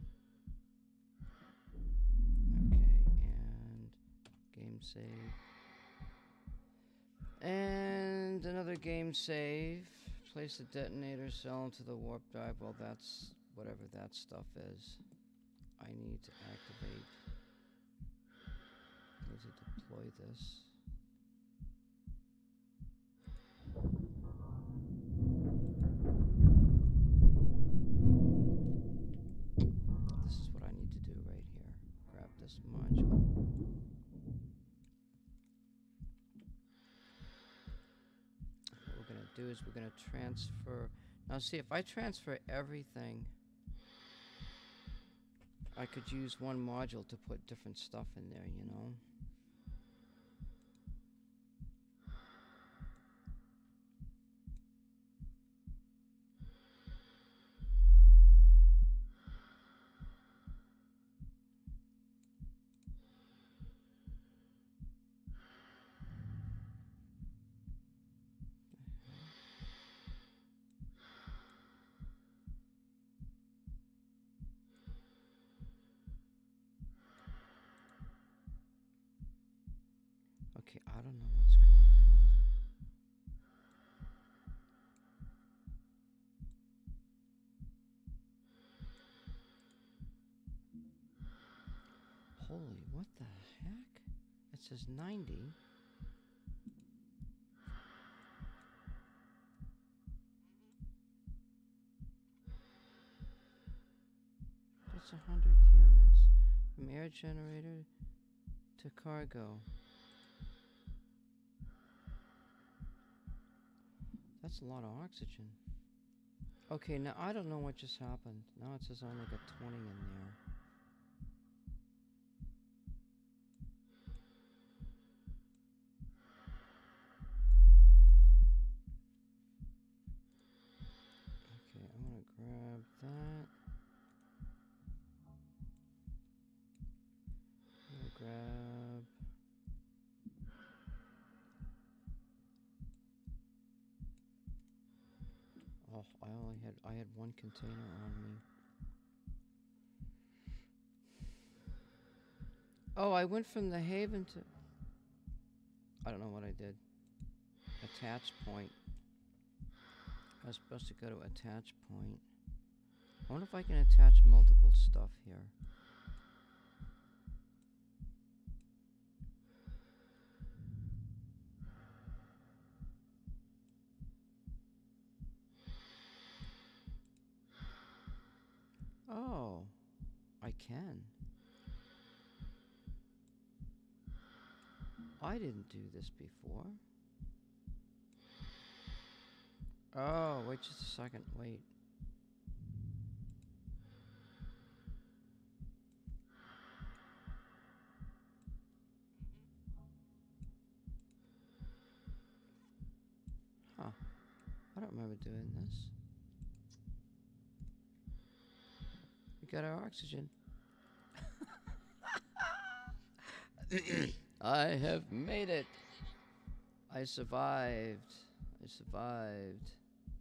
Okay, and game save. And another game save. Place the detonator cell into the warp drive. Well, that's whatever that stuff is. I need to activate. I need to deploy this. This is what I need to do right here. Grab this module. What we're going to do is we're going to transfer. Now see, if I transfer everything, I could use one module to put different stuff in there, you know? Okay, I don't know what's going on. Holy, what the heck? It says ninety. That's a hundred units. From air generator to cargo. That's a lot of oxygen. Okay, now I don't know what just happened. Now it says I only got twenty in there. Okay, I'm gonna grab that. I'm gonna grab. Oh, I only had I had one container on me. Oh, I went from the Haven to. I don't know what I did. Attach point. I was supposed to go to attach point. I wonder if I can attach multiple stuff here. Oh, I can. I didn't do this before. Oh, wait just a second. Wait. Huh. I don't remember doing this. We got our oxygen. I have made it. I survived. I survived.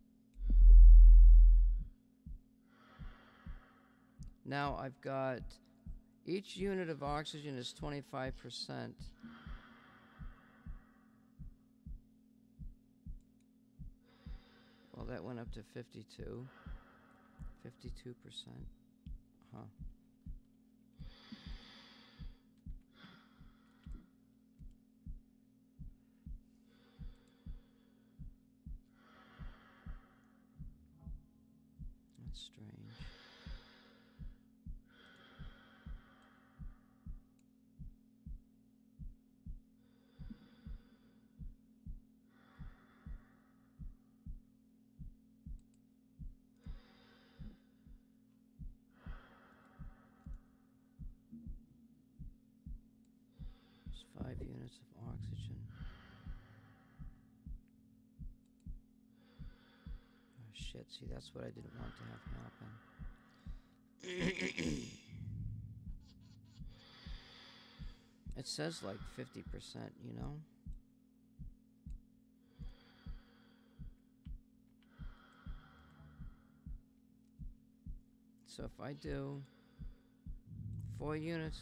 Now I've got each unit of oxygen is twenty-five percent. Well, that went up to fifty-two. fifty-two percent. Huh. That's strange. Five units of oxygen. Oh shit, see, that's what I didn't want to have happen. It says like fifty percent, you know? So if I do four units,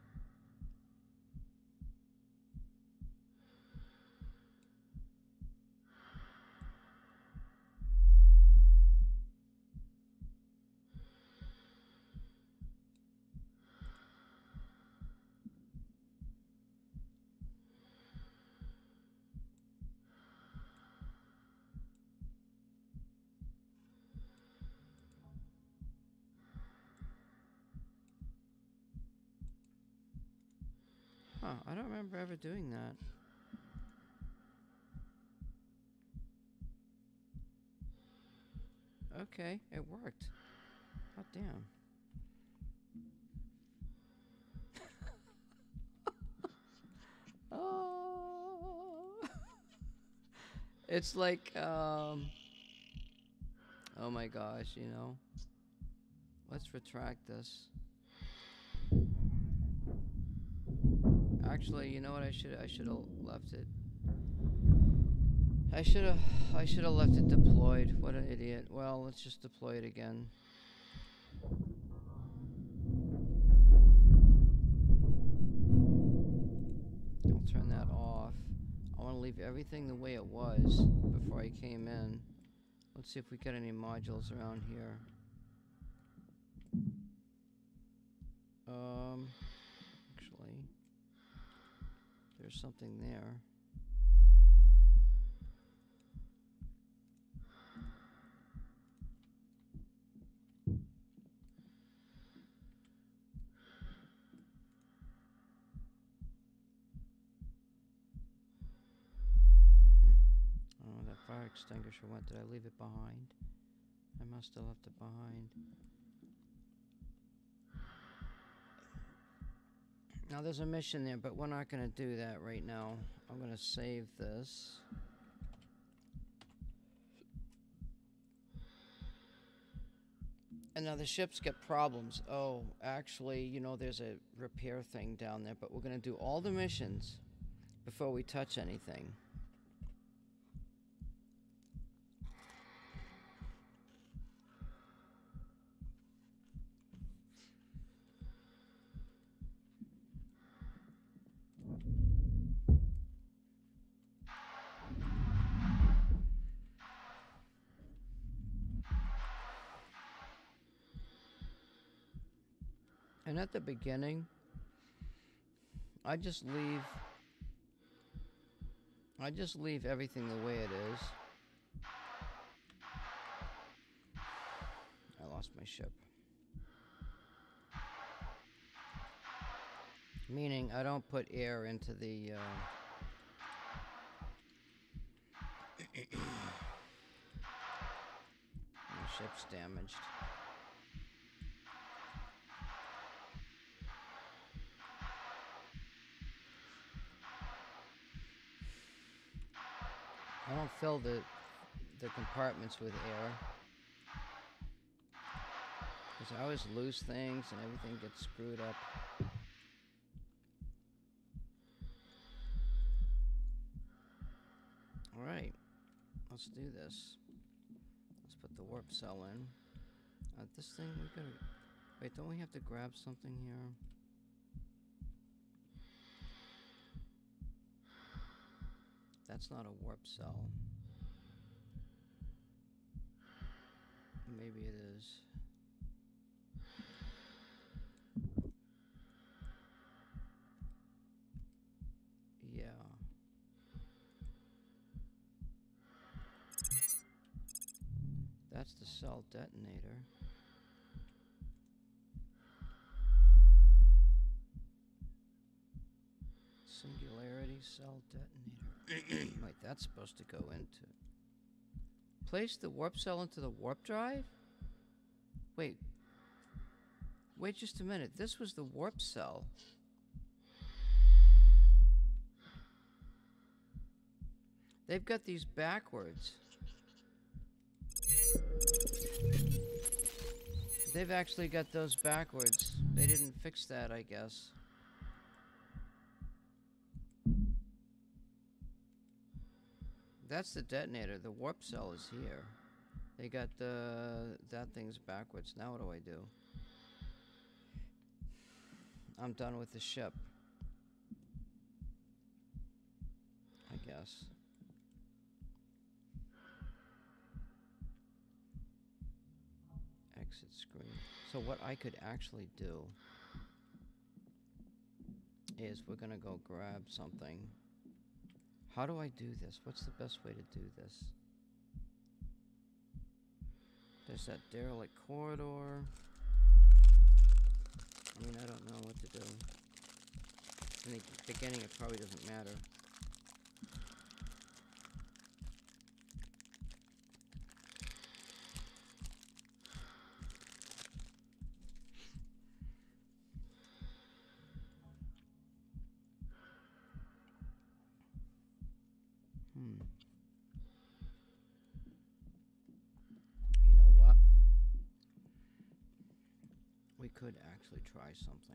huh, I don't remember ever doing that. Okay, it worked. God damn. Oh. It's like, um... oh my gosh, you know. Let's retract this. Actually, you know what? I should I should have left it. I should have I should have left it deployed. What an idiot. Well, let's just deploy it again. I'll turn that off. I want to leave everything the way it was before I came in. Let's see if we get any modules around here. Um, actually, there's something there. Oh, that fire extinguisher went. Did I leave it behind? I must have left it behind. Now there's a mission there, but we're not going to do that right now. I'm going to save this. And now the ships get problems. Oh, actually, you know, there's a repair thing down there, but we're going to do all the missions before we touch anything. And at the beginning, I just leave, I just leave everything the way it is. I lost my ship. Meaning I don't put air into the, uh, my ship's damaged. I don't fill the the compartments with air, because I always lose things and everything gets screwed up. All right, let's do this. Let's put the warp cell in. Uh, this thing we gotta wait. Don't we have to grab something here? That's not a warp cell. Maybe it is. Yeah. That's the cell detonator. Singularity cell detonator. Wait, that's supposed to go into... Place the warp cell into the warp drive? Wait. Wait just a minute. This was the warp cell. They've got these backwards. They've actually got those backwards. They didn't fix that, I guess. That's the detonator. The warp cell is here. They got the... that thing's backwards. Now what do I do? I'm done with the ship. I guess. Exit screen. So what I could actually do is we're gonna go grab something. How do I do this? What's the best way to do this? There's that derelict corridor. I mean, I don't know what to do. In the beginning, it probably doesn't matter. Hmm. You know what? We could actually try something.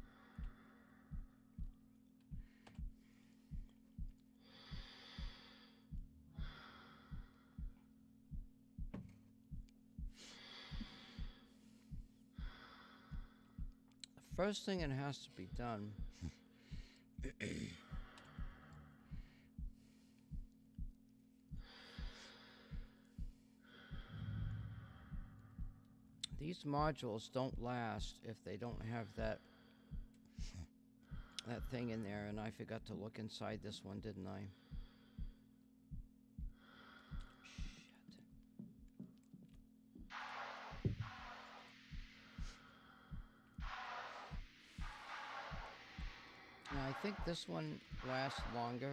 The first thing that has to be done these modules don't last if they don't have that that thing in there, and I forgot to look inside this one, didn't I? Shit. Now I think this one lasts longer.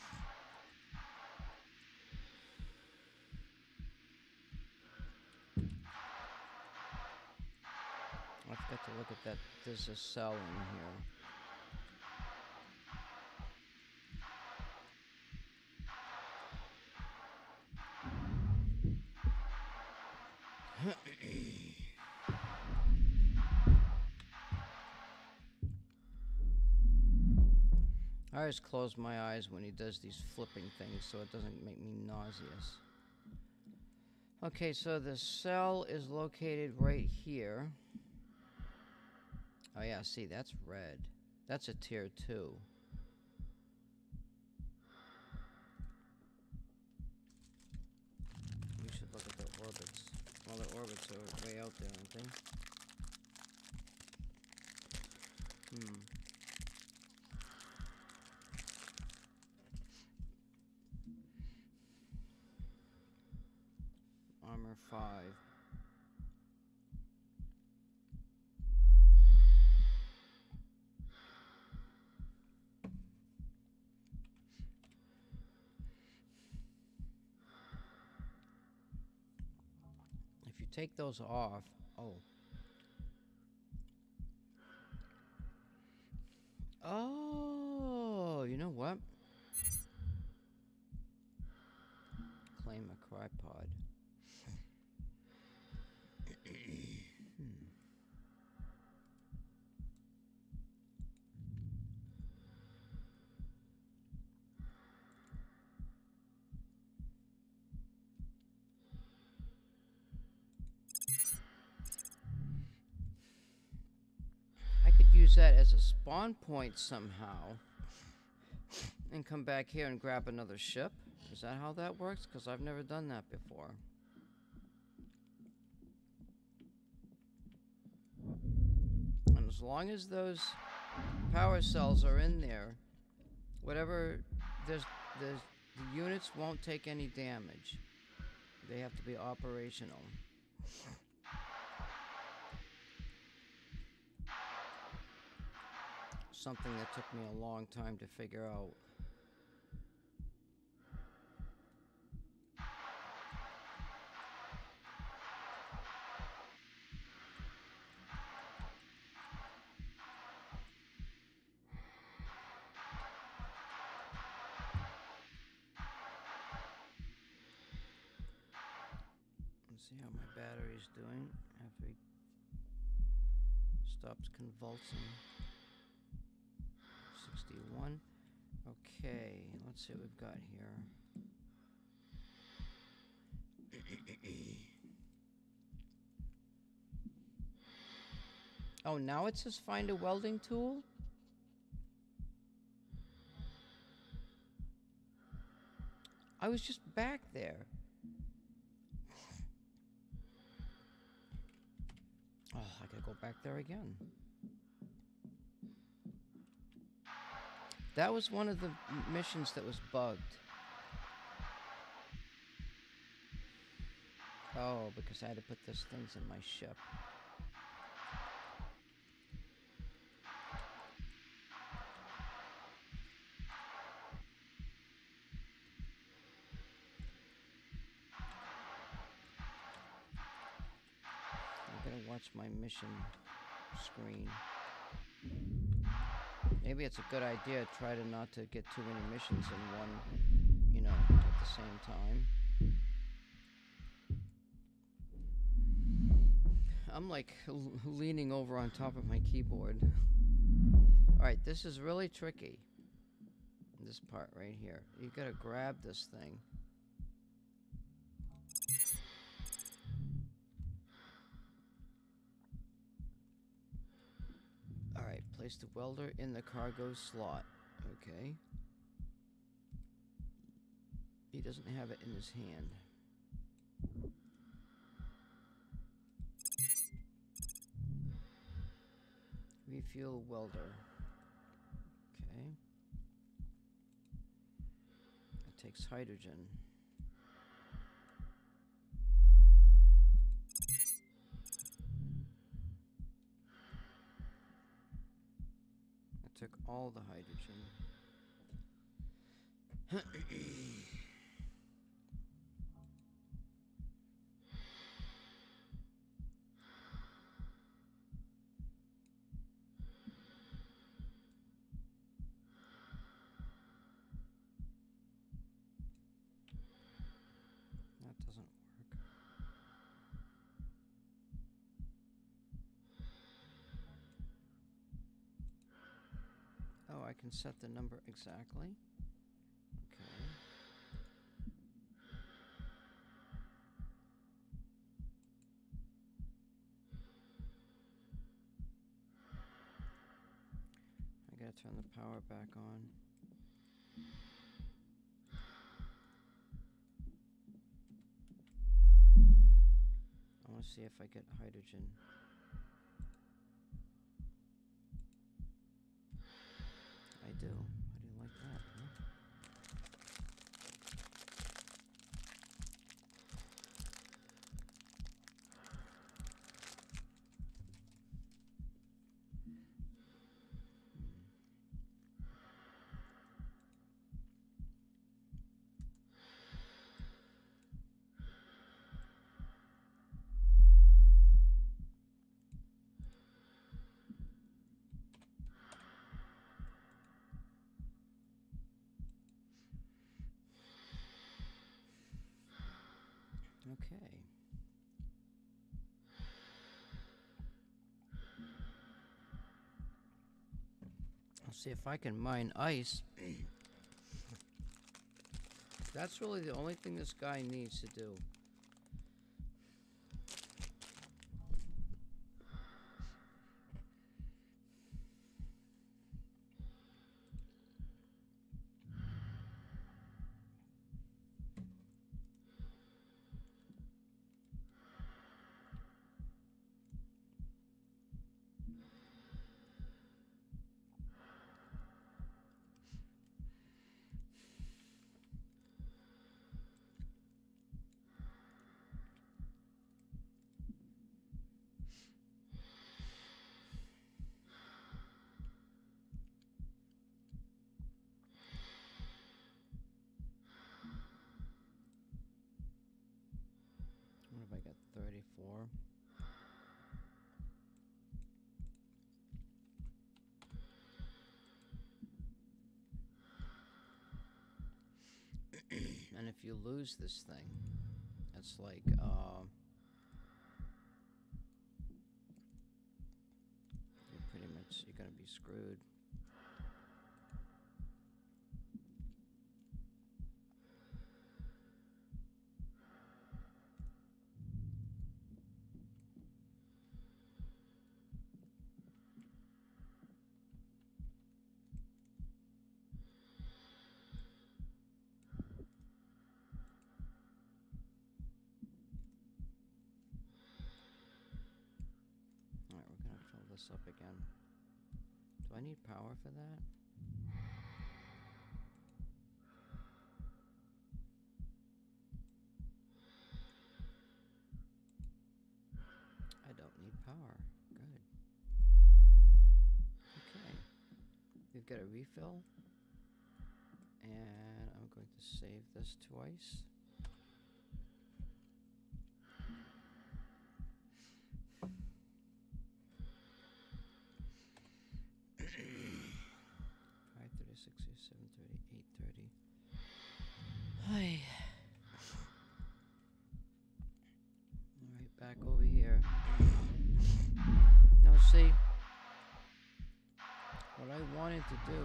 I forgot to look at that. There's a cell in here. I always close my eyes when he does these flipping things so it doesn't make me nauseous. Okay, so the cell is located right here. Oh yeah, see, that's red. That's a tier two. We should look at the orbits. Well, the orbits are way out there, aren't they? Hmm. Armor five. If you take those off, oh. Oh, you know what? Claim a crypod. Use that as a spawn point somehow and come back here and grab another ship. Is that how that works? Because I've never done that before. And as long as those power cells are in there, whatever, there's, there's, the units won't take any damage. They have to be operational. Something that took me a long time to figure out. Let's see how my battery's doing after he stops convulsing. sixty-one. Okay, let's see what we've got here. Oh, now it says find a welding tool? I was just back there. Oh, I gotta go back there again. That was one of the missions that was bugged. Oh, because I had to put those things in my ship. I'm gonna watch my mission screen. Maybe it's a good idea to try to not to get too many missions in one, you know, at the same time. I'm like l leaning over on top of my keyboard. Alright, this is really tricky. This part right here. You gotta grab this thing. Alright, place the welder in the cargo slot. Okay. He doesn't have it in his hand. Refuel welder. Okay. It takes hydrogen. I took all the hydrogen. That doesn't work. Oh, I can set the number exactly. Okay. I gotta turn the power back on. I want to see if I get hydrogen. I do. I didn't like that, huh? Okay. I'll see if I can mine ice. That's really the only thing this guy needs to do. if you lose this thing, it's like, uh, you're pretty much, you're gonna be screwed. Up again. Do I need power for that? I don't need power. Good. Okay. We've got a refill. And I'm going to save this twice. Hi. Alright, back over here. Now see, what I wanted to do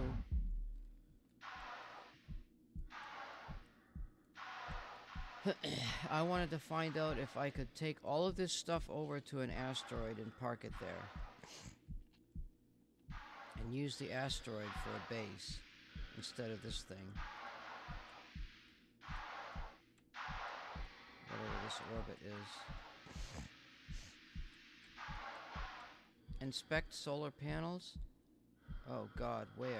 I wanted to find out if I could take all of this stuff over to an asteroid and park it there. And use the asteroid for a base instead of this thing. Whatever this orbit is. Inspect solar panels? Oh God, where?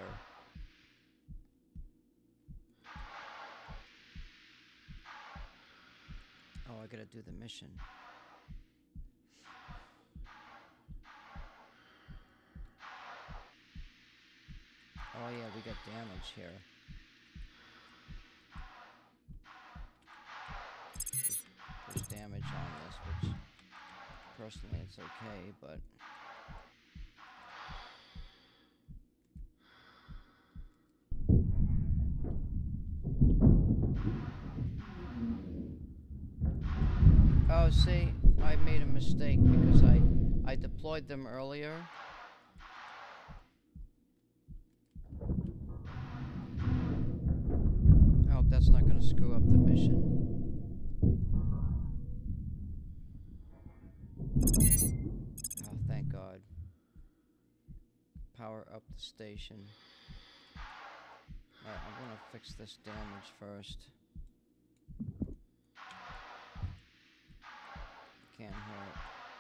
Oh, I gotta do the mission. Oh yeah, we got damage here. There's, there's damage on this, which personally it's okay, but oh, see, I made a mistake because I I deployed them earlier. I hope that's not going to screw up the mission. Oh, thank God. Power up the station. Alright, I'm going to fix this damage first. Can't hurt.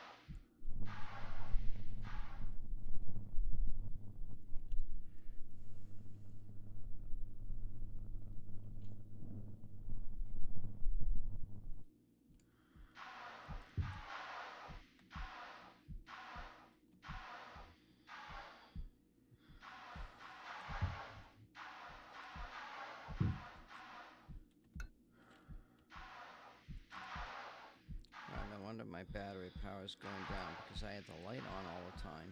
No wonder my battery power is going down because I had the light on all the time.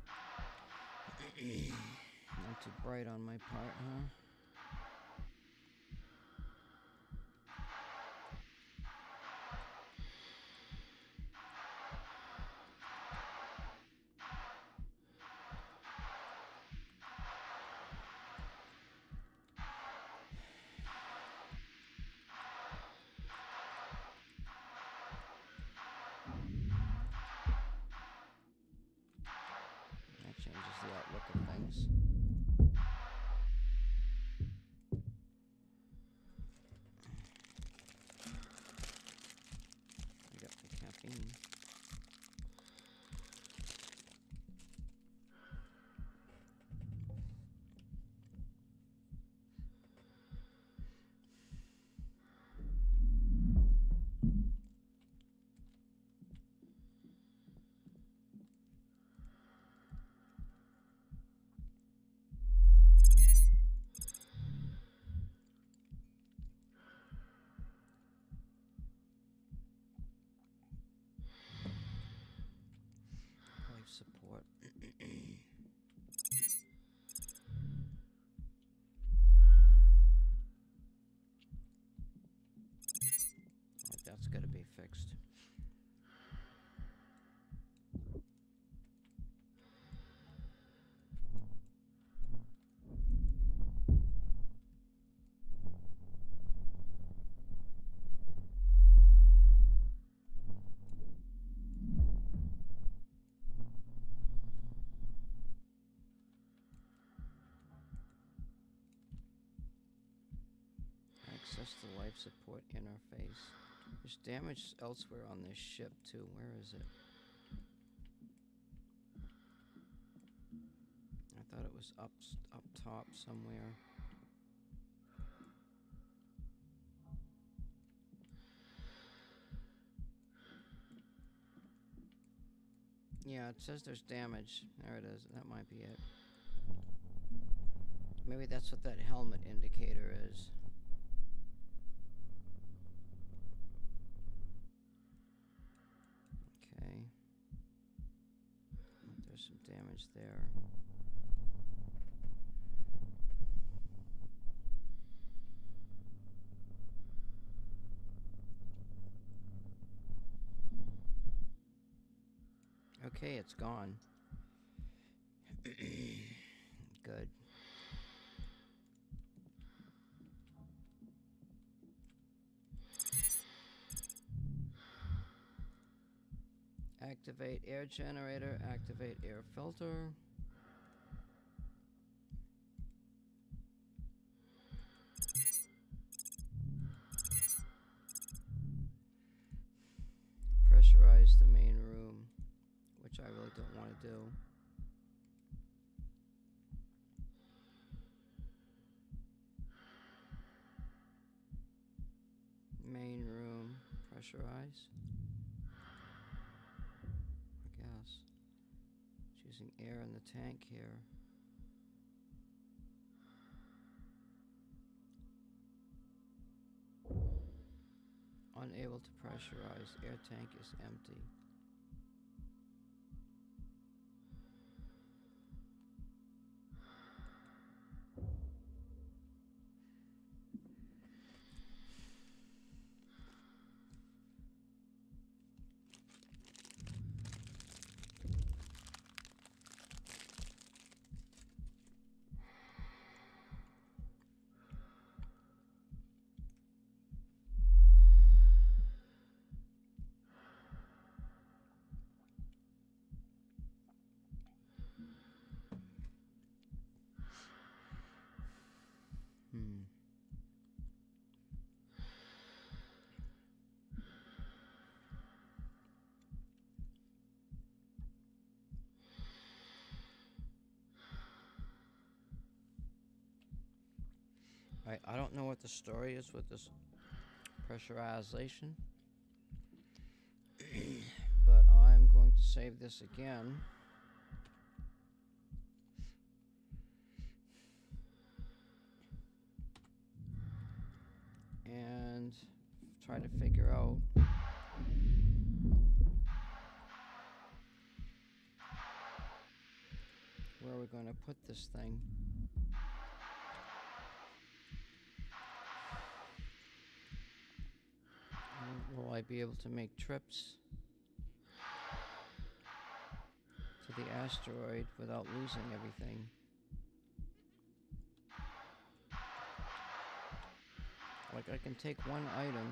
Not too bright on my part, huh? Changes the outlook of things. We got the caffeine. Access the life support interface. There's damage elsewhere on this ship too. Where is it? I thought it was up up top somewhere. Yeah, it says there's damage. There it is. That might be it. Maybe that's what that helmet indicator is. Okay. There's some damage there. Okay, it's gone. Good. Activate air generator, activate air filter. Pressurize the main room, which I really don't want to do. Main room, pressurize. I guess. It's using air in the tank here. Unable to pressurize. Air tank is empty. Hmm. I, I don't know what the story is with this pressurization, but I'm going to save this again. And try to figure out where we're going to put this thing. And will I be able to make trips to the asteroid without losing everything? Like, I can take one item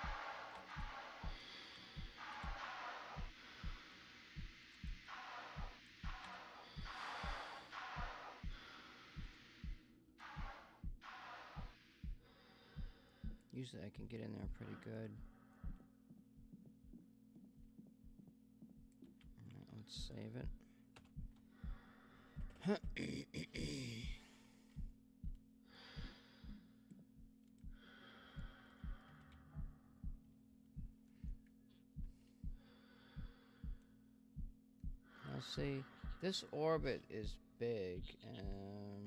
usually I can get in there pretty good. Alright, let's save it. Now see, this orbit is big, and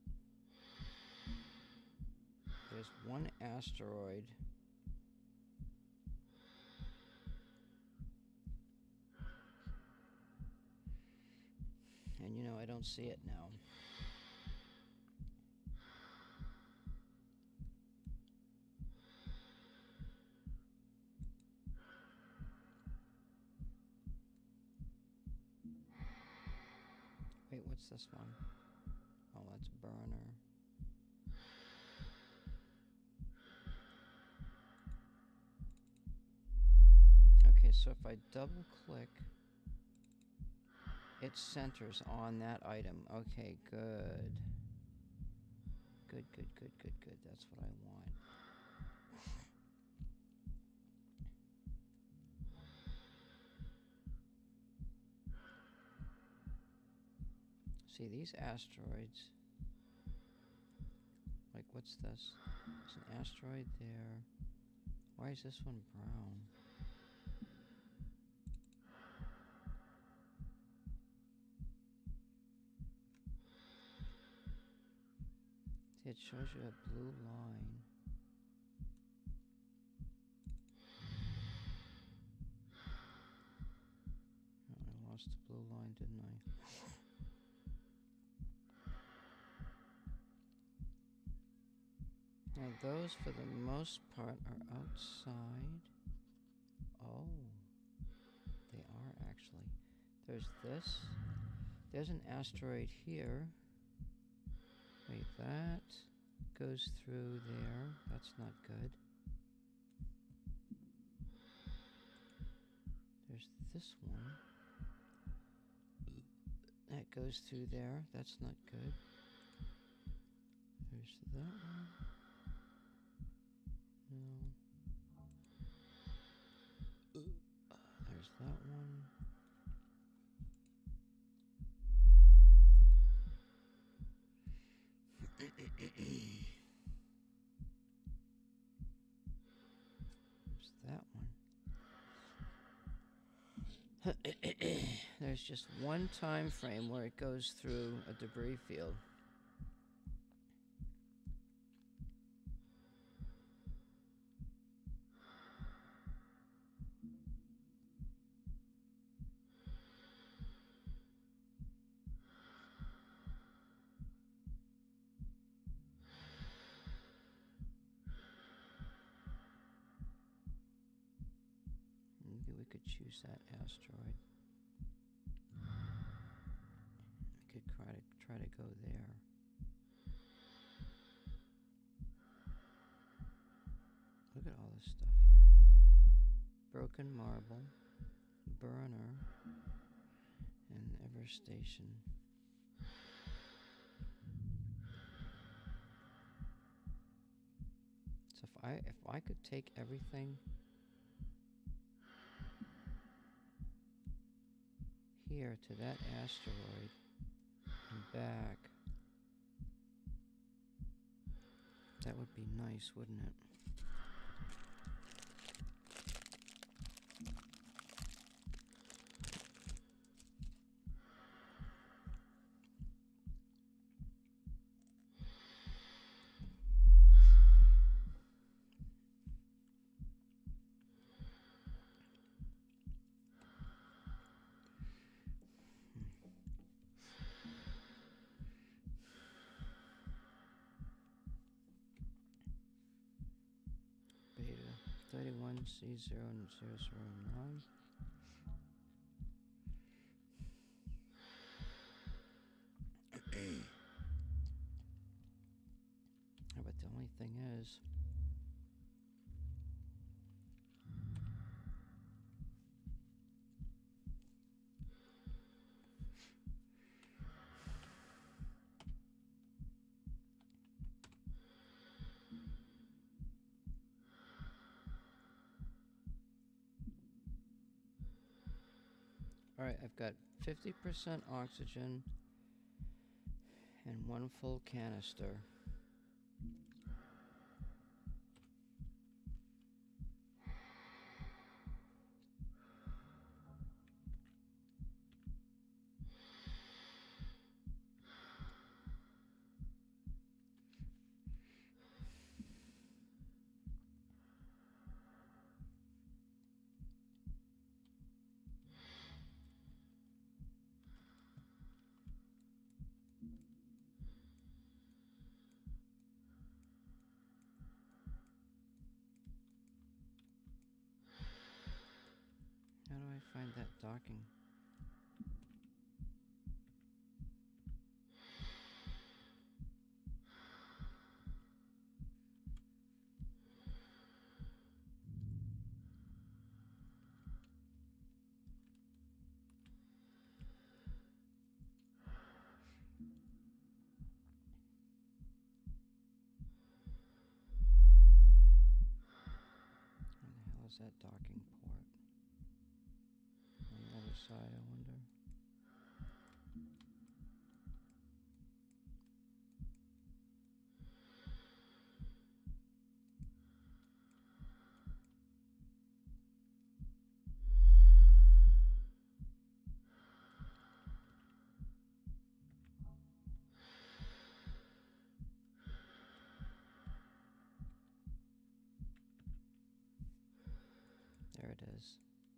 there's one asteroid. And you know, I don't see it now. Wait, what's this one? Oh, that's burner. Okay, so if I double click, it centers on that item. Okay, good. Good, good, good, good, good. That's what I want. See, these asteroids, like, what's this? There's an asteroid there. Why is this one brown? See, it shows you a blue line. Oh, I lost the blue line, didn't I? Now those, for the most part, are outside. Oh, they are actually. There's this. There's an asteroid here. Wait, that goes through there. That's not good. There's this one. That goes through there. That's not good. There's that one. No. There's that one. There's that one. There's just one time frame where it goes through a debris field. Maybe we could choose that asteroid. We could try to try to go there. Look at all this stuff here. Broken marble, burner, and Ever Station. So if I if I could take everything here to that asteroid and back, that would be nice, wouldn't it? thirty-one C zero and zero zero nine. But the only thing is, alright, I've got fifty percent oxygen and one full canister. How do I find that docking? Where's that docking port? On the other side, I wonder. There it is.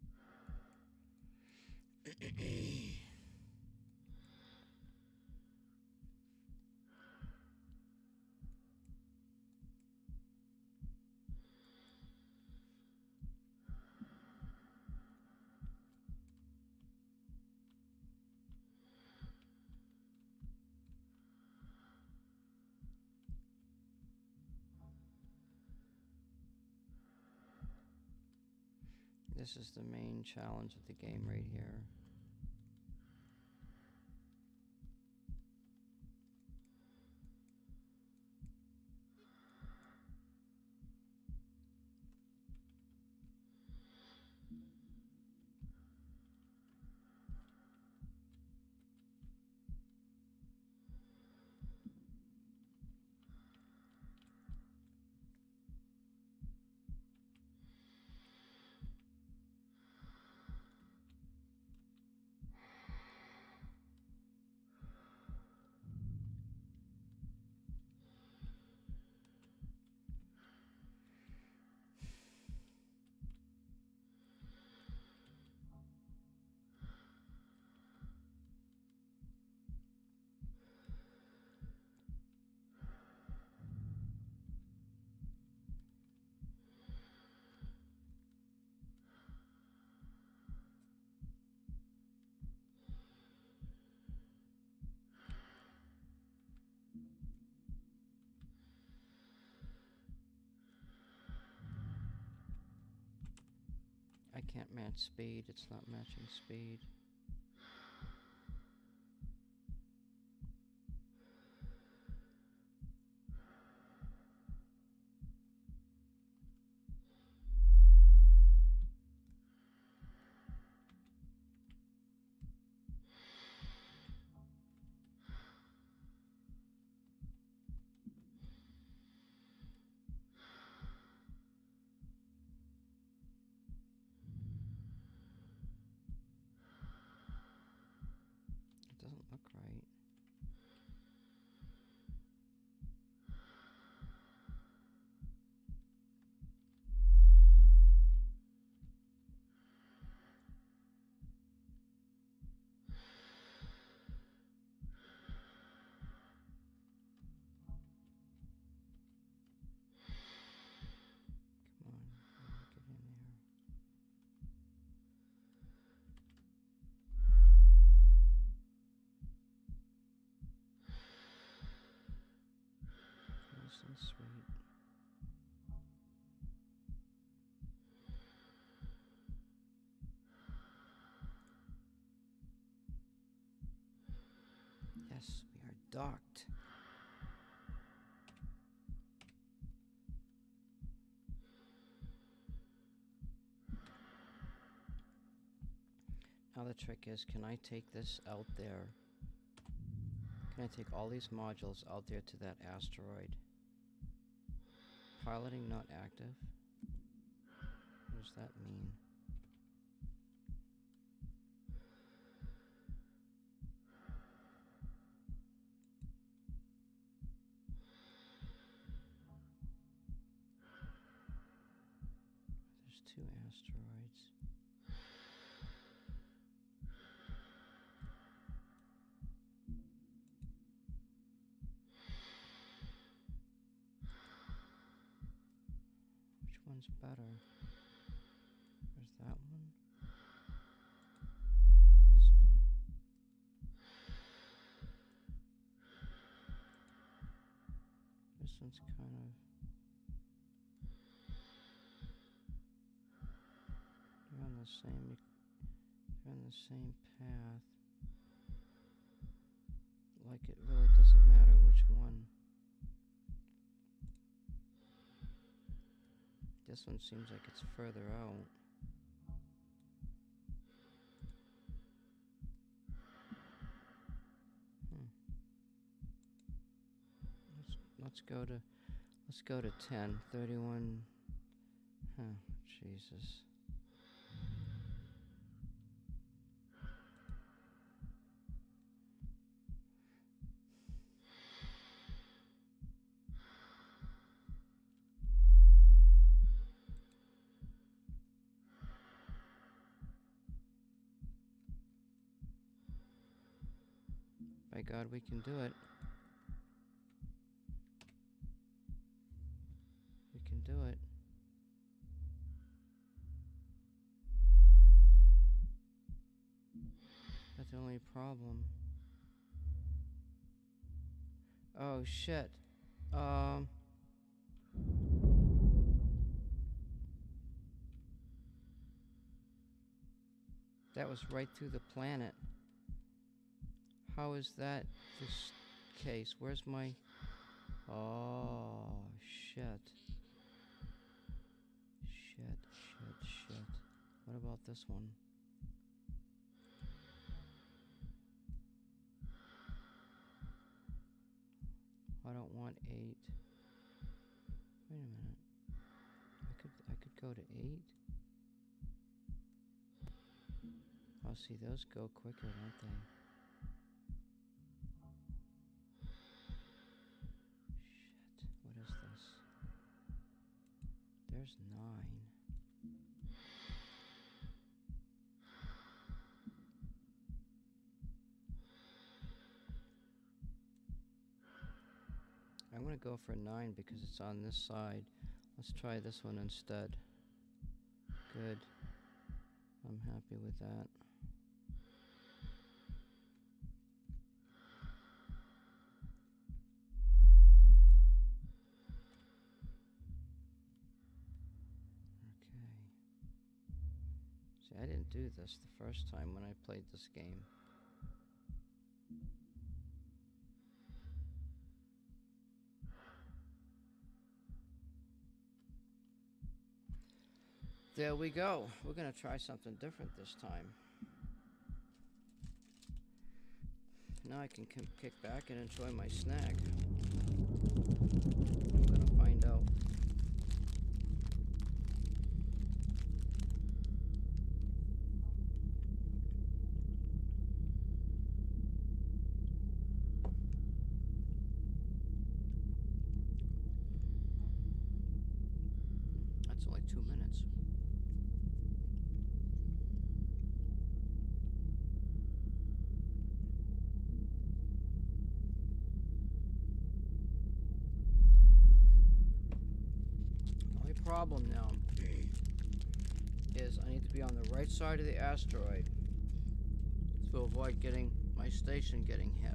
This is the main challenge of the game right here. I can't match speed, it's not matching speed. Doesn't look right. Come on, get in there. Nice and sweet. Yes, we are docked. Now the trick is, can I take this out there? Can I take all these modules out there to that asteroid? Piloting not active? What does that mean? There's two asteroids. Which one's better? There's that one. This one. This one's kind of... They're on the same... They're on the same path. Like it really doesn't matter which one. This one seems like it's further out. Hmm. Let's let's go to let's go to ten. thirty-one. Huh, Jesus. By God, we can do it. We can do it. But the only problem. Oh shit. Um. That was right through the planet. How is that this case? Where's my... Oh, shit. Shit, shit, shit. What about this one? I don't want eight. Wait a minute. I could, I could go to eight. Oh, see, those go quicker, don't they? There's nine. I'm gonna go for nine because it's on this side. Let's try this one instead. Good. I'm happy with that. I didn't do this the first time when I played this game. There we go. We're gonna try something different this time. Now I can kick back and enjoy my snack. I'm gonna find out. Two minutes. The only problem now is I need to be on the right side of the asteroid to avoid getting my station getting hit.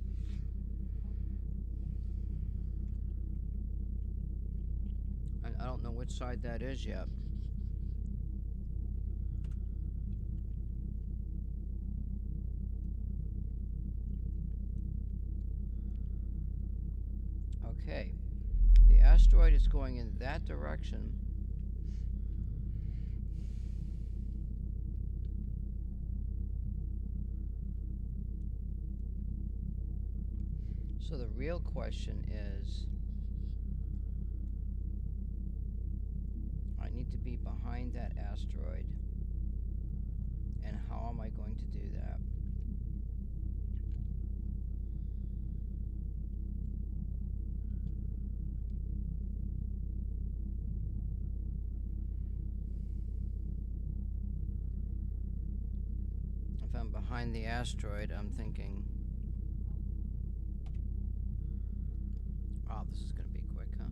I don't know which side that is yet. Okay. The asteroid is going in that direction. So the real question is, I need to be behind that asteroid. And how am I going to do that? If I'm behind the asteroid, I'm thinking, oh, this is going to be quick, huh?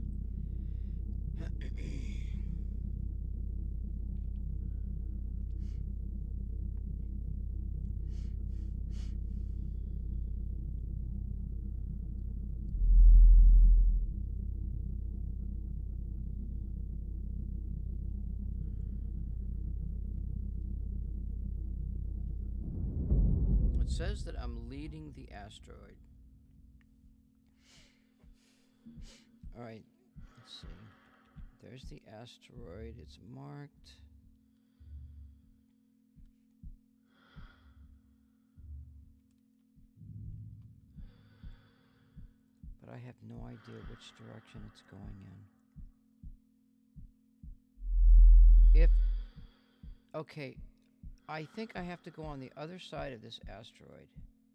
It says that I'm leading the asteroid. All right, let's see. There's the asteroid. It's marked. But I have no idea which direction it's going in. If... Okay, I think I have to go on the other side of this asteroid.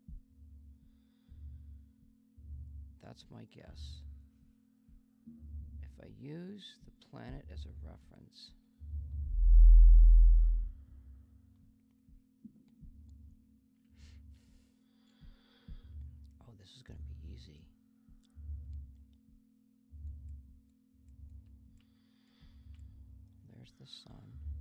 That's my guess. If I use the planet as a reference. Oh, this is going to be easy. There's the sun.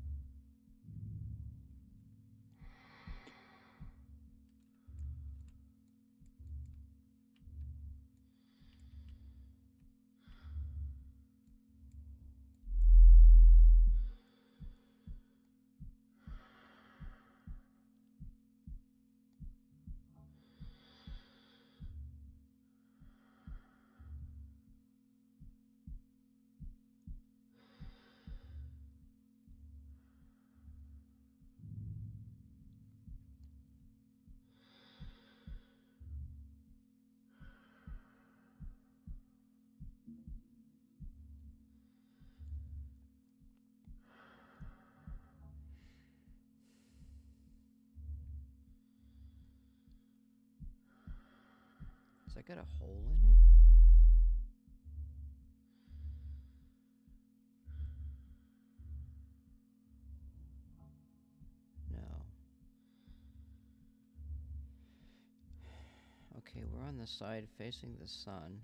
Has that got a hole in it? No. Okay, we're on the side facing the sun.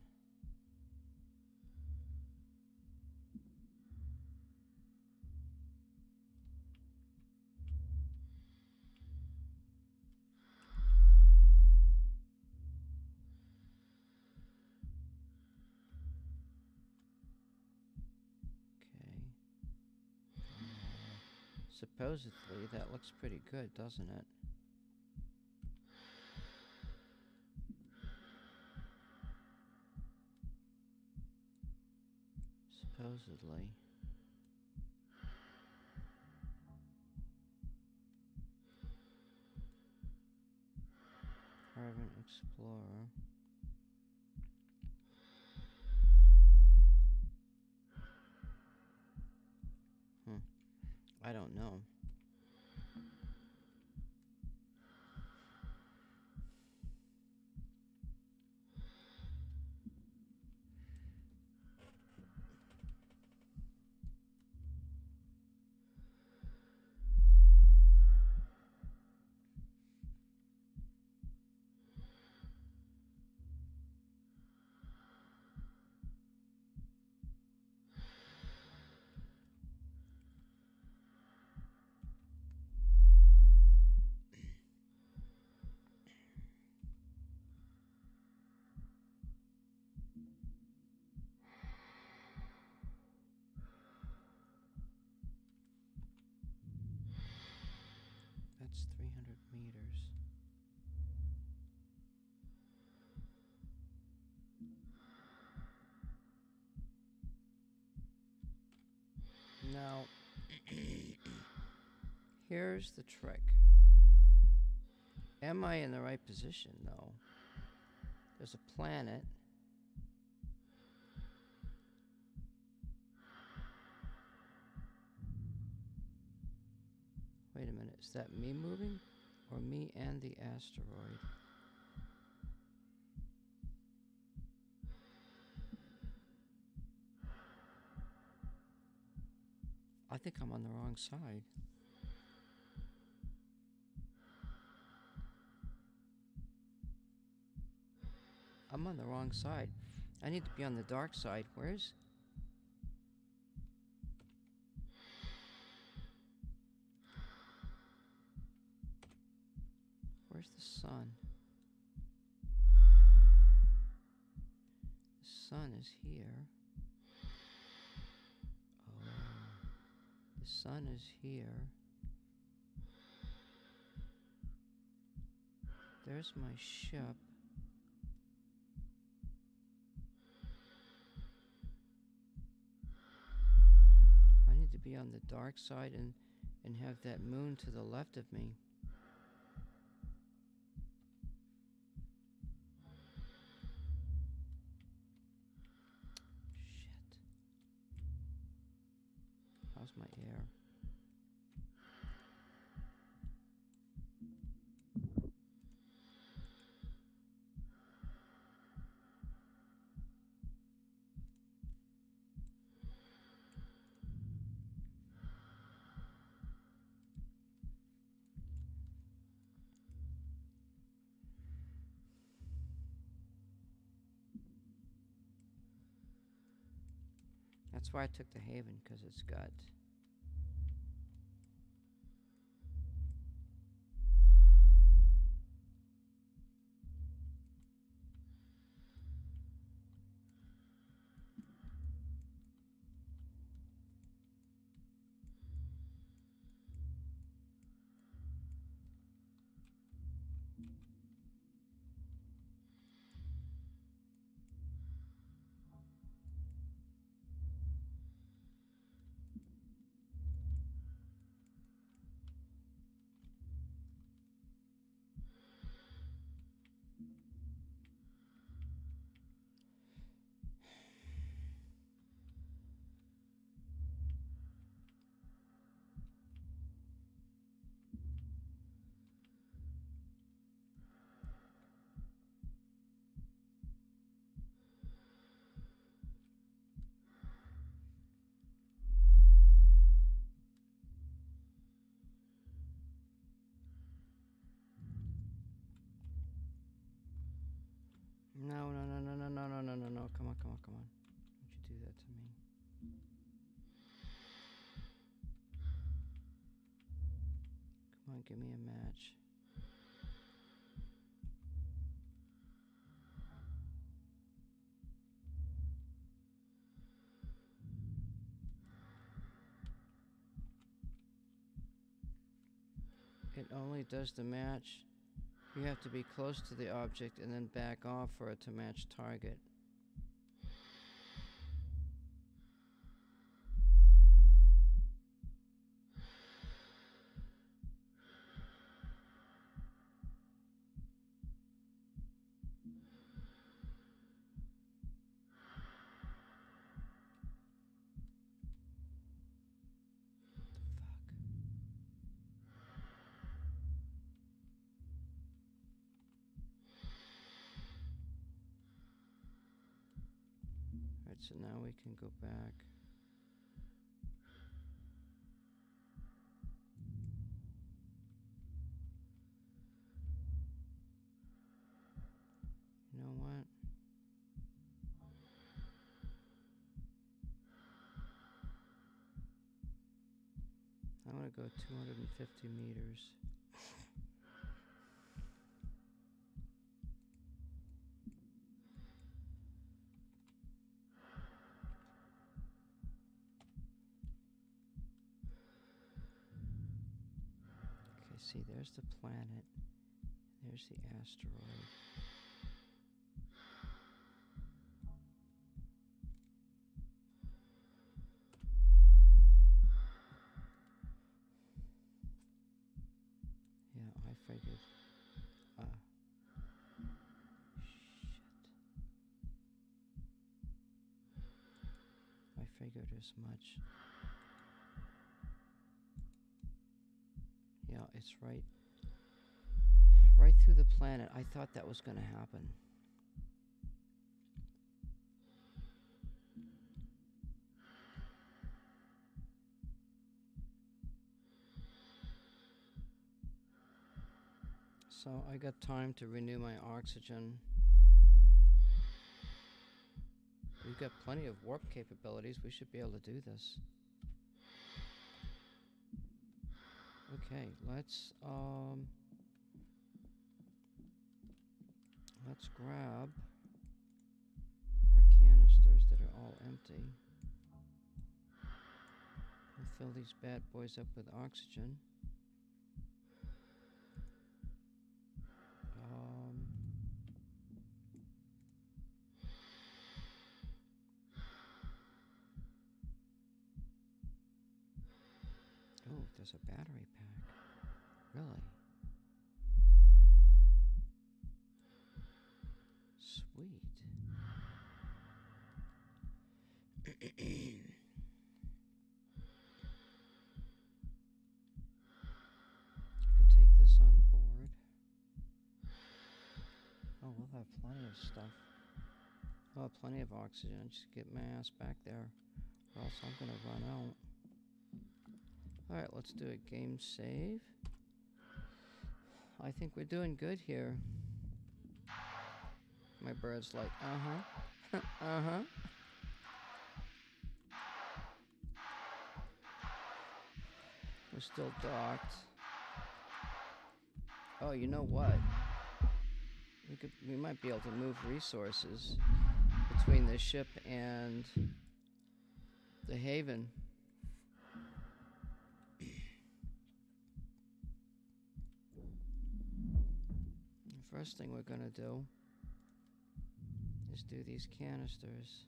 Supposedly, that looks pretty good, doesn't it? Supposedly. Carbon Explorer. Hmm. I don't know. That's three hundred meters. Now, here's the trick. Am I in the right position, though? There's a planet. Wait a minute, is that me moving? Or me and the asteroid? I think I'm on the wrong side. I'm on the wrong side. I need to be on the dark side. Where's... Where's the sun? The sun is here. Oh, the sun is here. There's my ship. be on the dark side and, and have that moon to the left of me. Shit. How's my air? That's why I took the Haven, because it's got No, no, no, no, no, no, no, no, no, no. Come on, come on, come on. Don't you do that to me. Come on, give me a match. It only does the match. You have to be close to the object and then back off for it to match target. So now we can go back. You know what? I'm gonna go two hundred fifty meters. See, there's the planet, there's the asteroid. Yeah, I figured. Uh, shit. I figured as much. Yeah, it's right, right through the planet. I thought that was going to happen. So I got time to renew my oxygen. We've got plenty of warp capabilities. We should be able to do this. Okay, let's um let's grab our canisters that are all empty. We'll fill these bad boys up with oxygen. Um there's a battery pack. Really? Sweet. Could take this on board. Oh, we'll have plenty of stuff. We'll have plenty of oxygen. Just get my ass back there, or else I'm gonna run out. Alright, let's do a game save. I think we're doing good here. My bird's like, uh-huh. uh-huh. We're still docked. Oh, you know what? We could, we might be able to move resources between the ship and the haven. The first thing we're gonna do is do these canisters.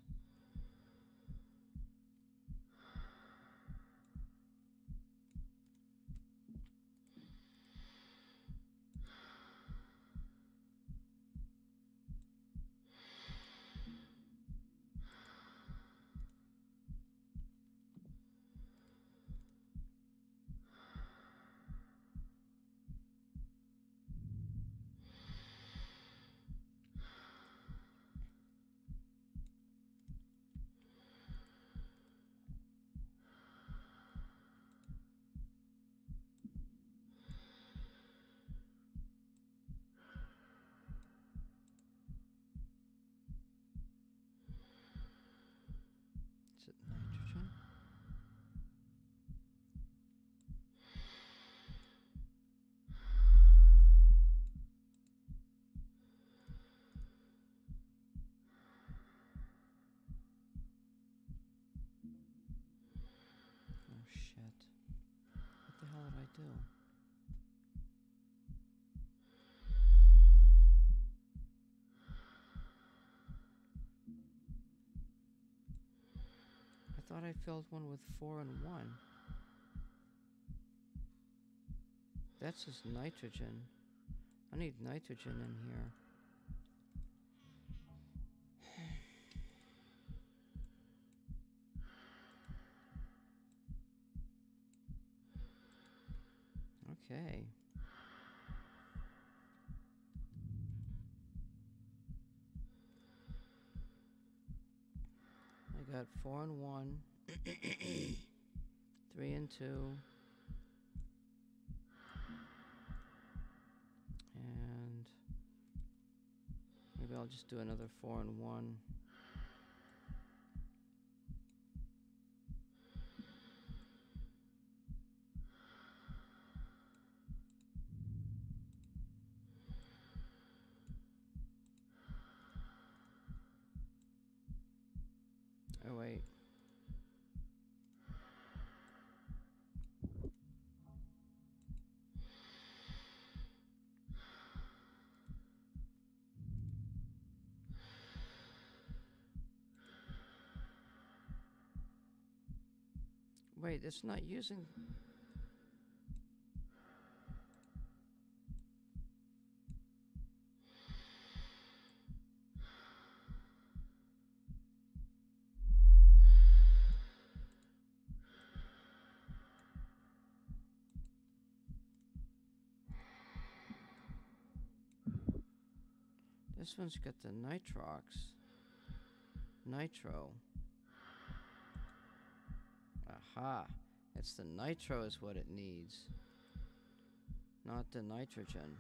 Is it nitrogen? Oh shit. What the hell did I do? I thought I filled one with four and one. That's just nitrogen. I need nitrogen in here. Okay. I got four and one, three and two, and maybe I'll just do another four and one. Oh wait. Wait, it's not using... This one's got the nitrox. Nitro. Aha. It's the nitro is what it needs. Not the nitrogen.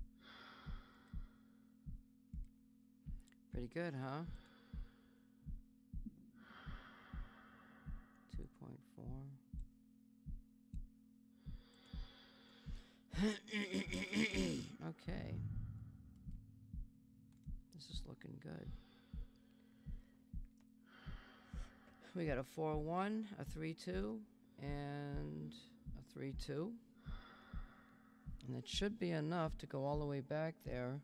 Pretty good, huh? Okay. This is looking good. We got a four one, a three two, and a three two. And it should be enough to go all the way back there.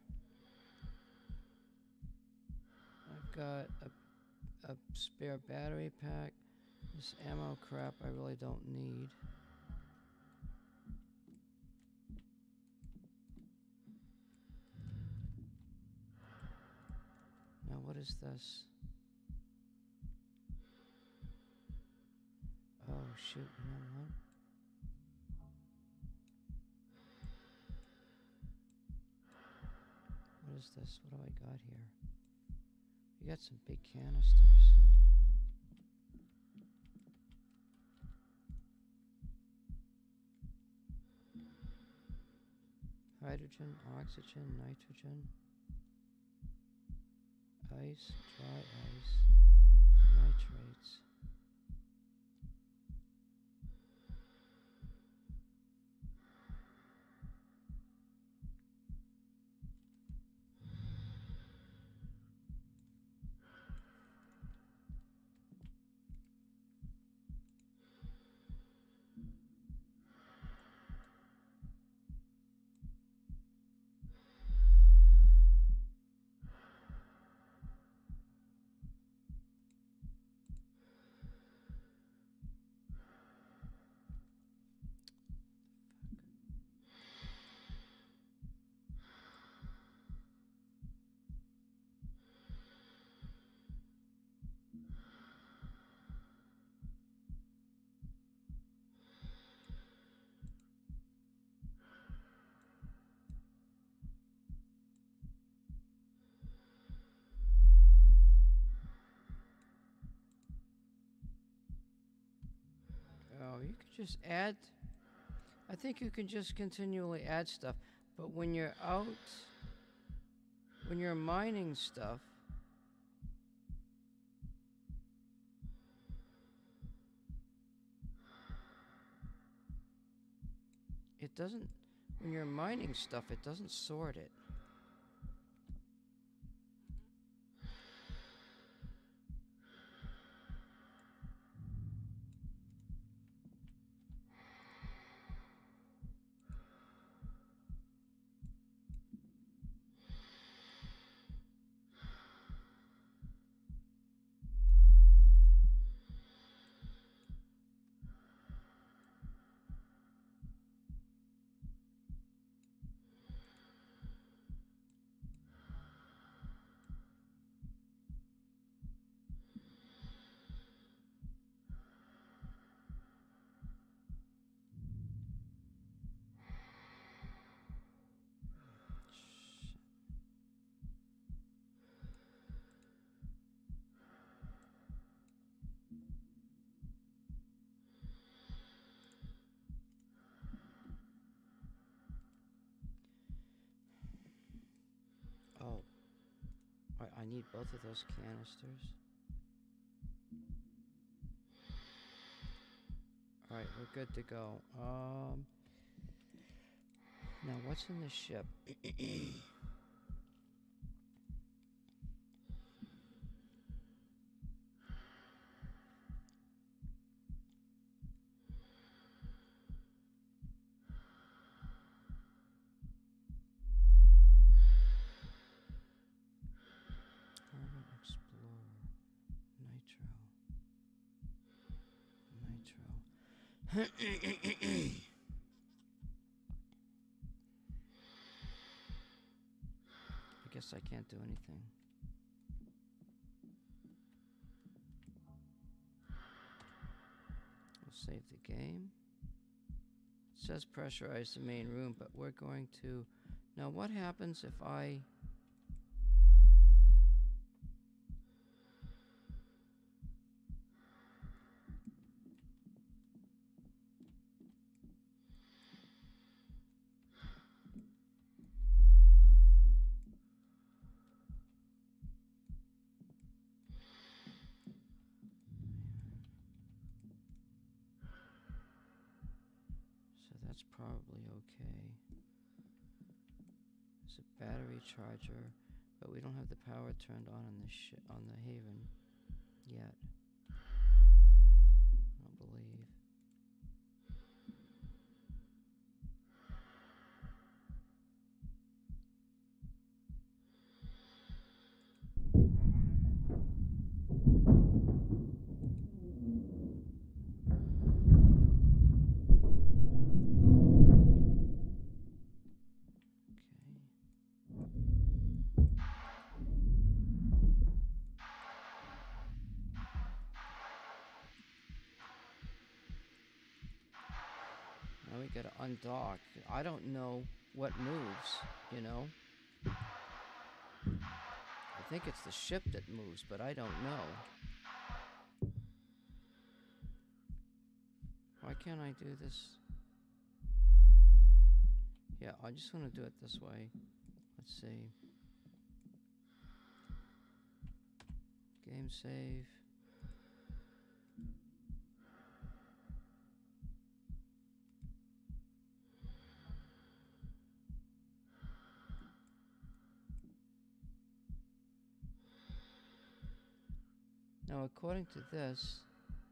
I've got a, a spare battery pack. This ammo crap I really don't need. Now what is this? Oh shoot, you know what? What is this? What do I got here? You got some big canisters. Hydrogen, oxygen, nitrogen, ice, dry ice, nitrates. Oh, you could just add. I think you can just continually add stuff. But when you're out, when you're mining stuff, it doesn't, when you're mining stuff, it doesn't sort it. Oh, I, I need both of those canisters. Alright, we're good to go. Um, now, what's in the ship? Carbon Explorer, Nitro, Nitro. I guess I can't do anything. We'll save the game. It says pressurize the main room, but we're going to... Now what happens if I... So that's probably okay. There's a battery charger, but we don't have the power turned on on the sh on the Haven yet. I don't believe. Now we gotta undock. I don't know what moves, you know? I think it's the ship that moves, but I don't know. Why can't I do this? Yeah, I just want to do it this way. Let's see. Game save. Now, according to this,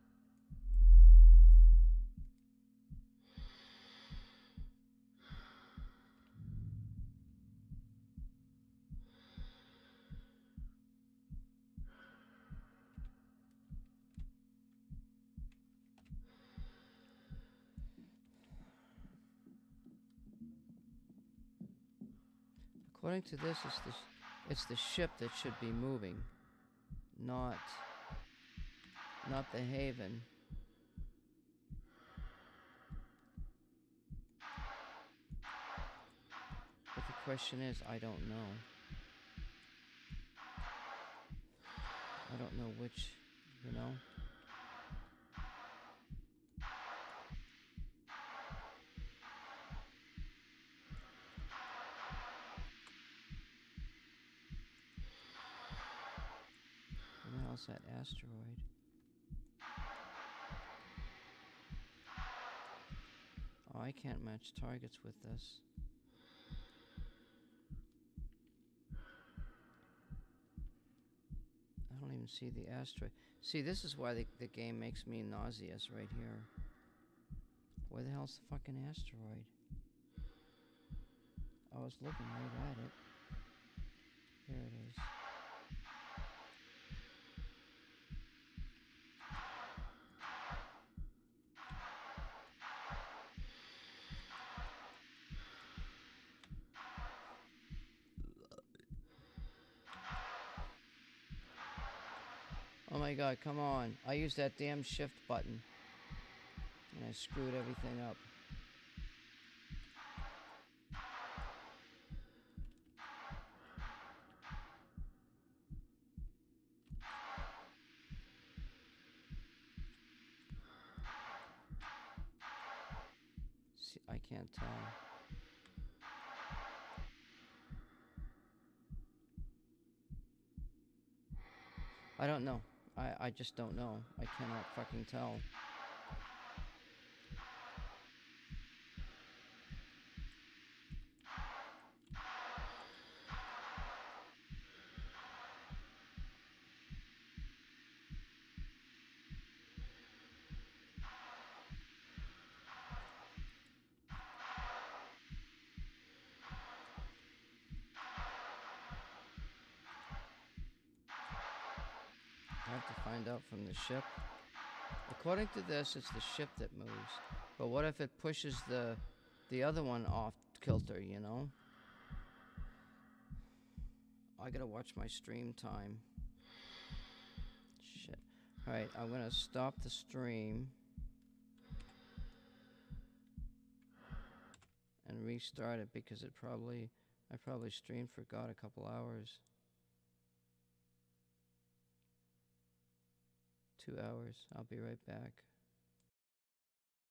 according to this, it's the, it's the ship that should be moving, not, not the Haven. But the question is, I don't know. I don't know which, you know? What the hell's that asteroid? Oh, I can't match targets with this. I don't even see the asteroid. See, this is why the, the game makes me nauseous right here. Where the hell's the fucking asteroid? I was looking right at it. There it is. Oh my god, come on. I used that damn shift button. And I screwed everything up. See, I can't tell. I don't know. I, I just don't know. I cannot fucking tell. I have to find out from the ship. According to this, it's the ship that moves. But what if it pushes the the other one off kilter, you know? I gotta watch my stream time. Shit. Alright, I'm gonna stop the stream. And restart it because it probably, I probably streamed for God a couple hours. Two hours. I'll be right back.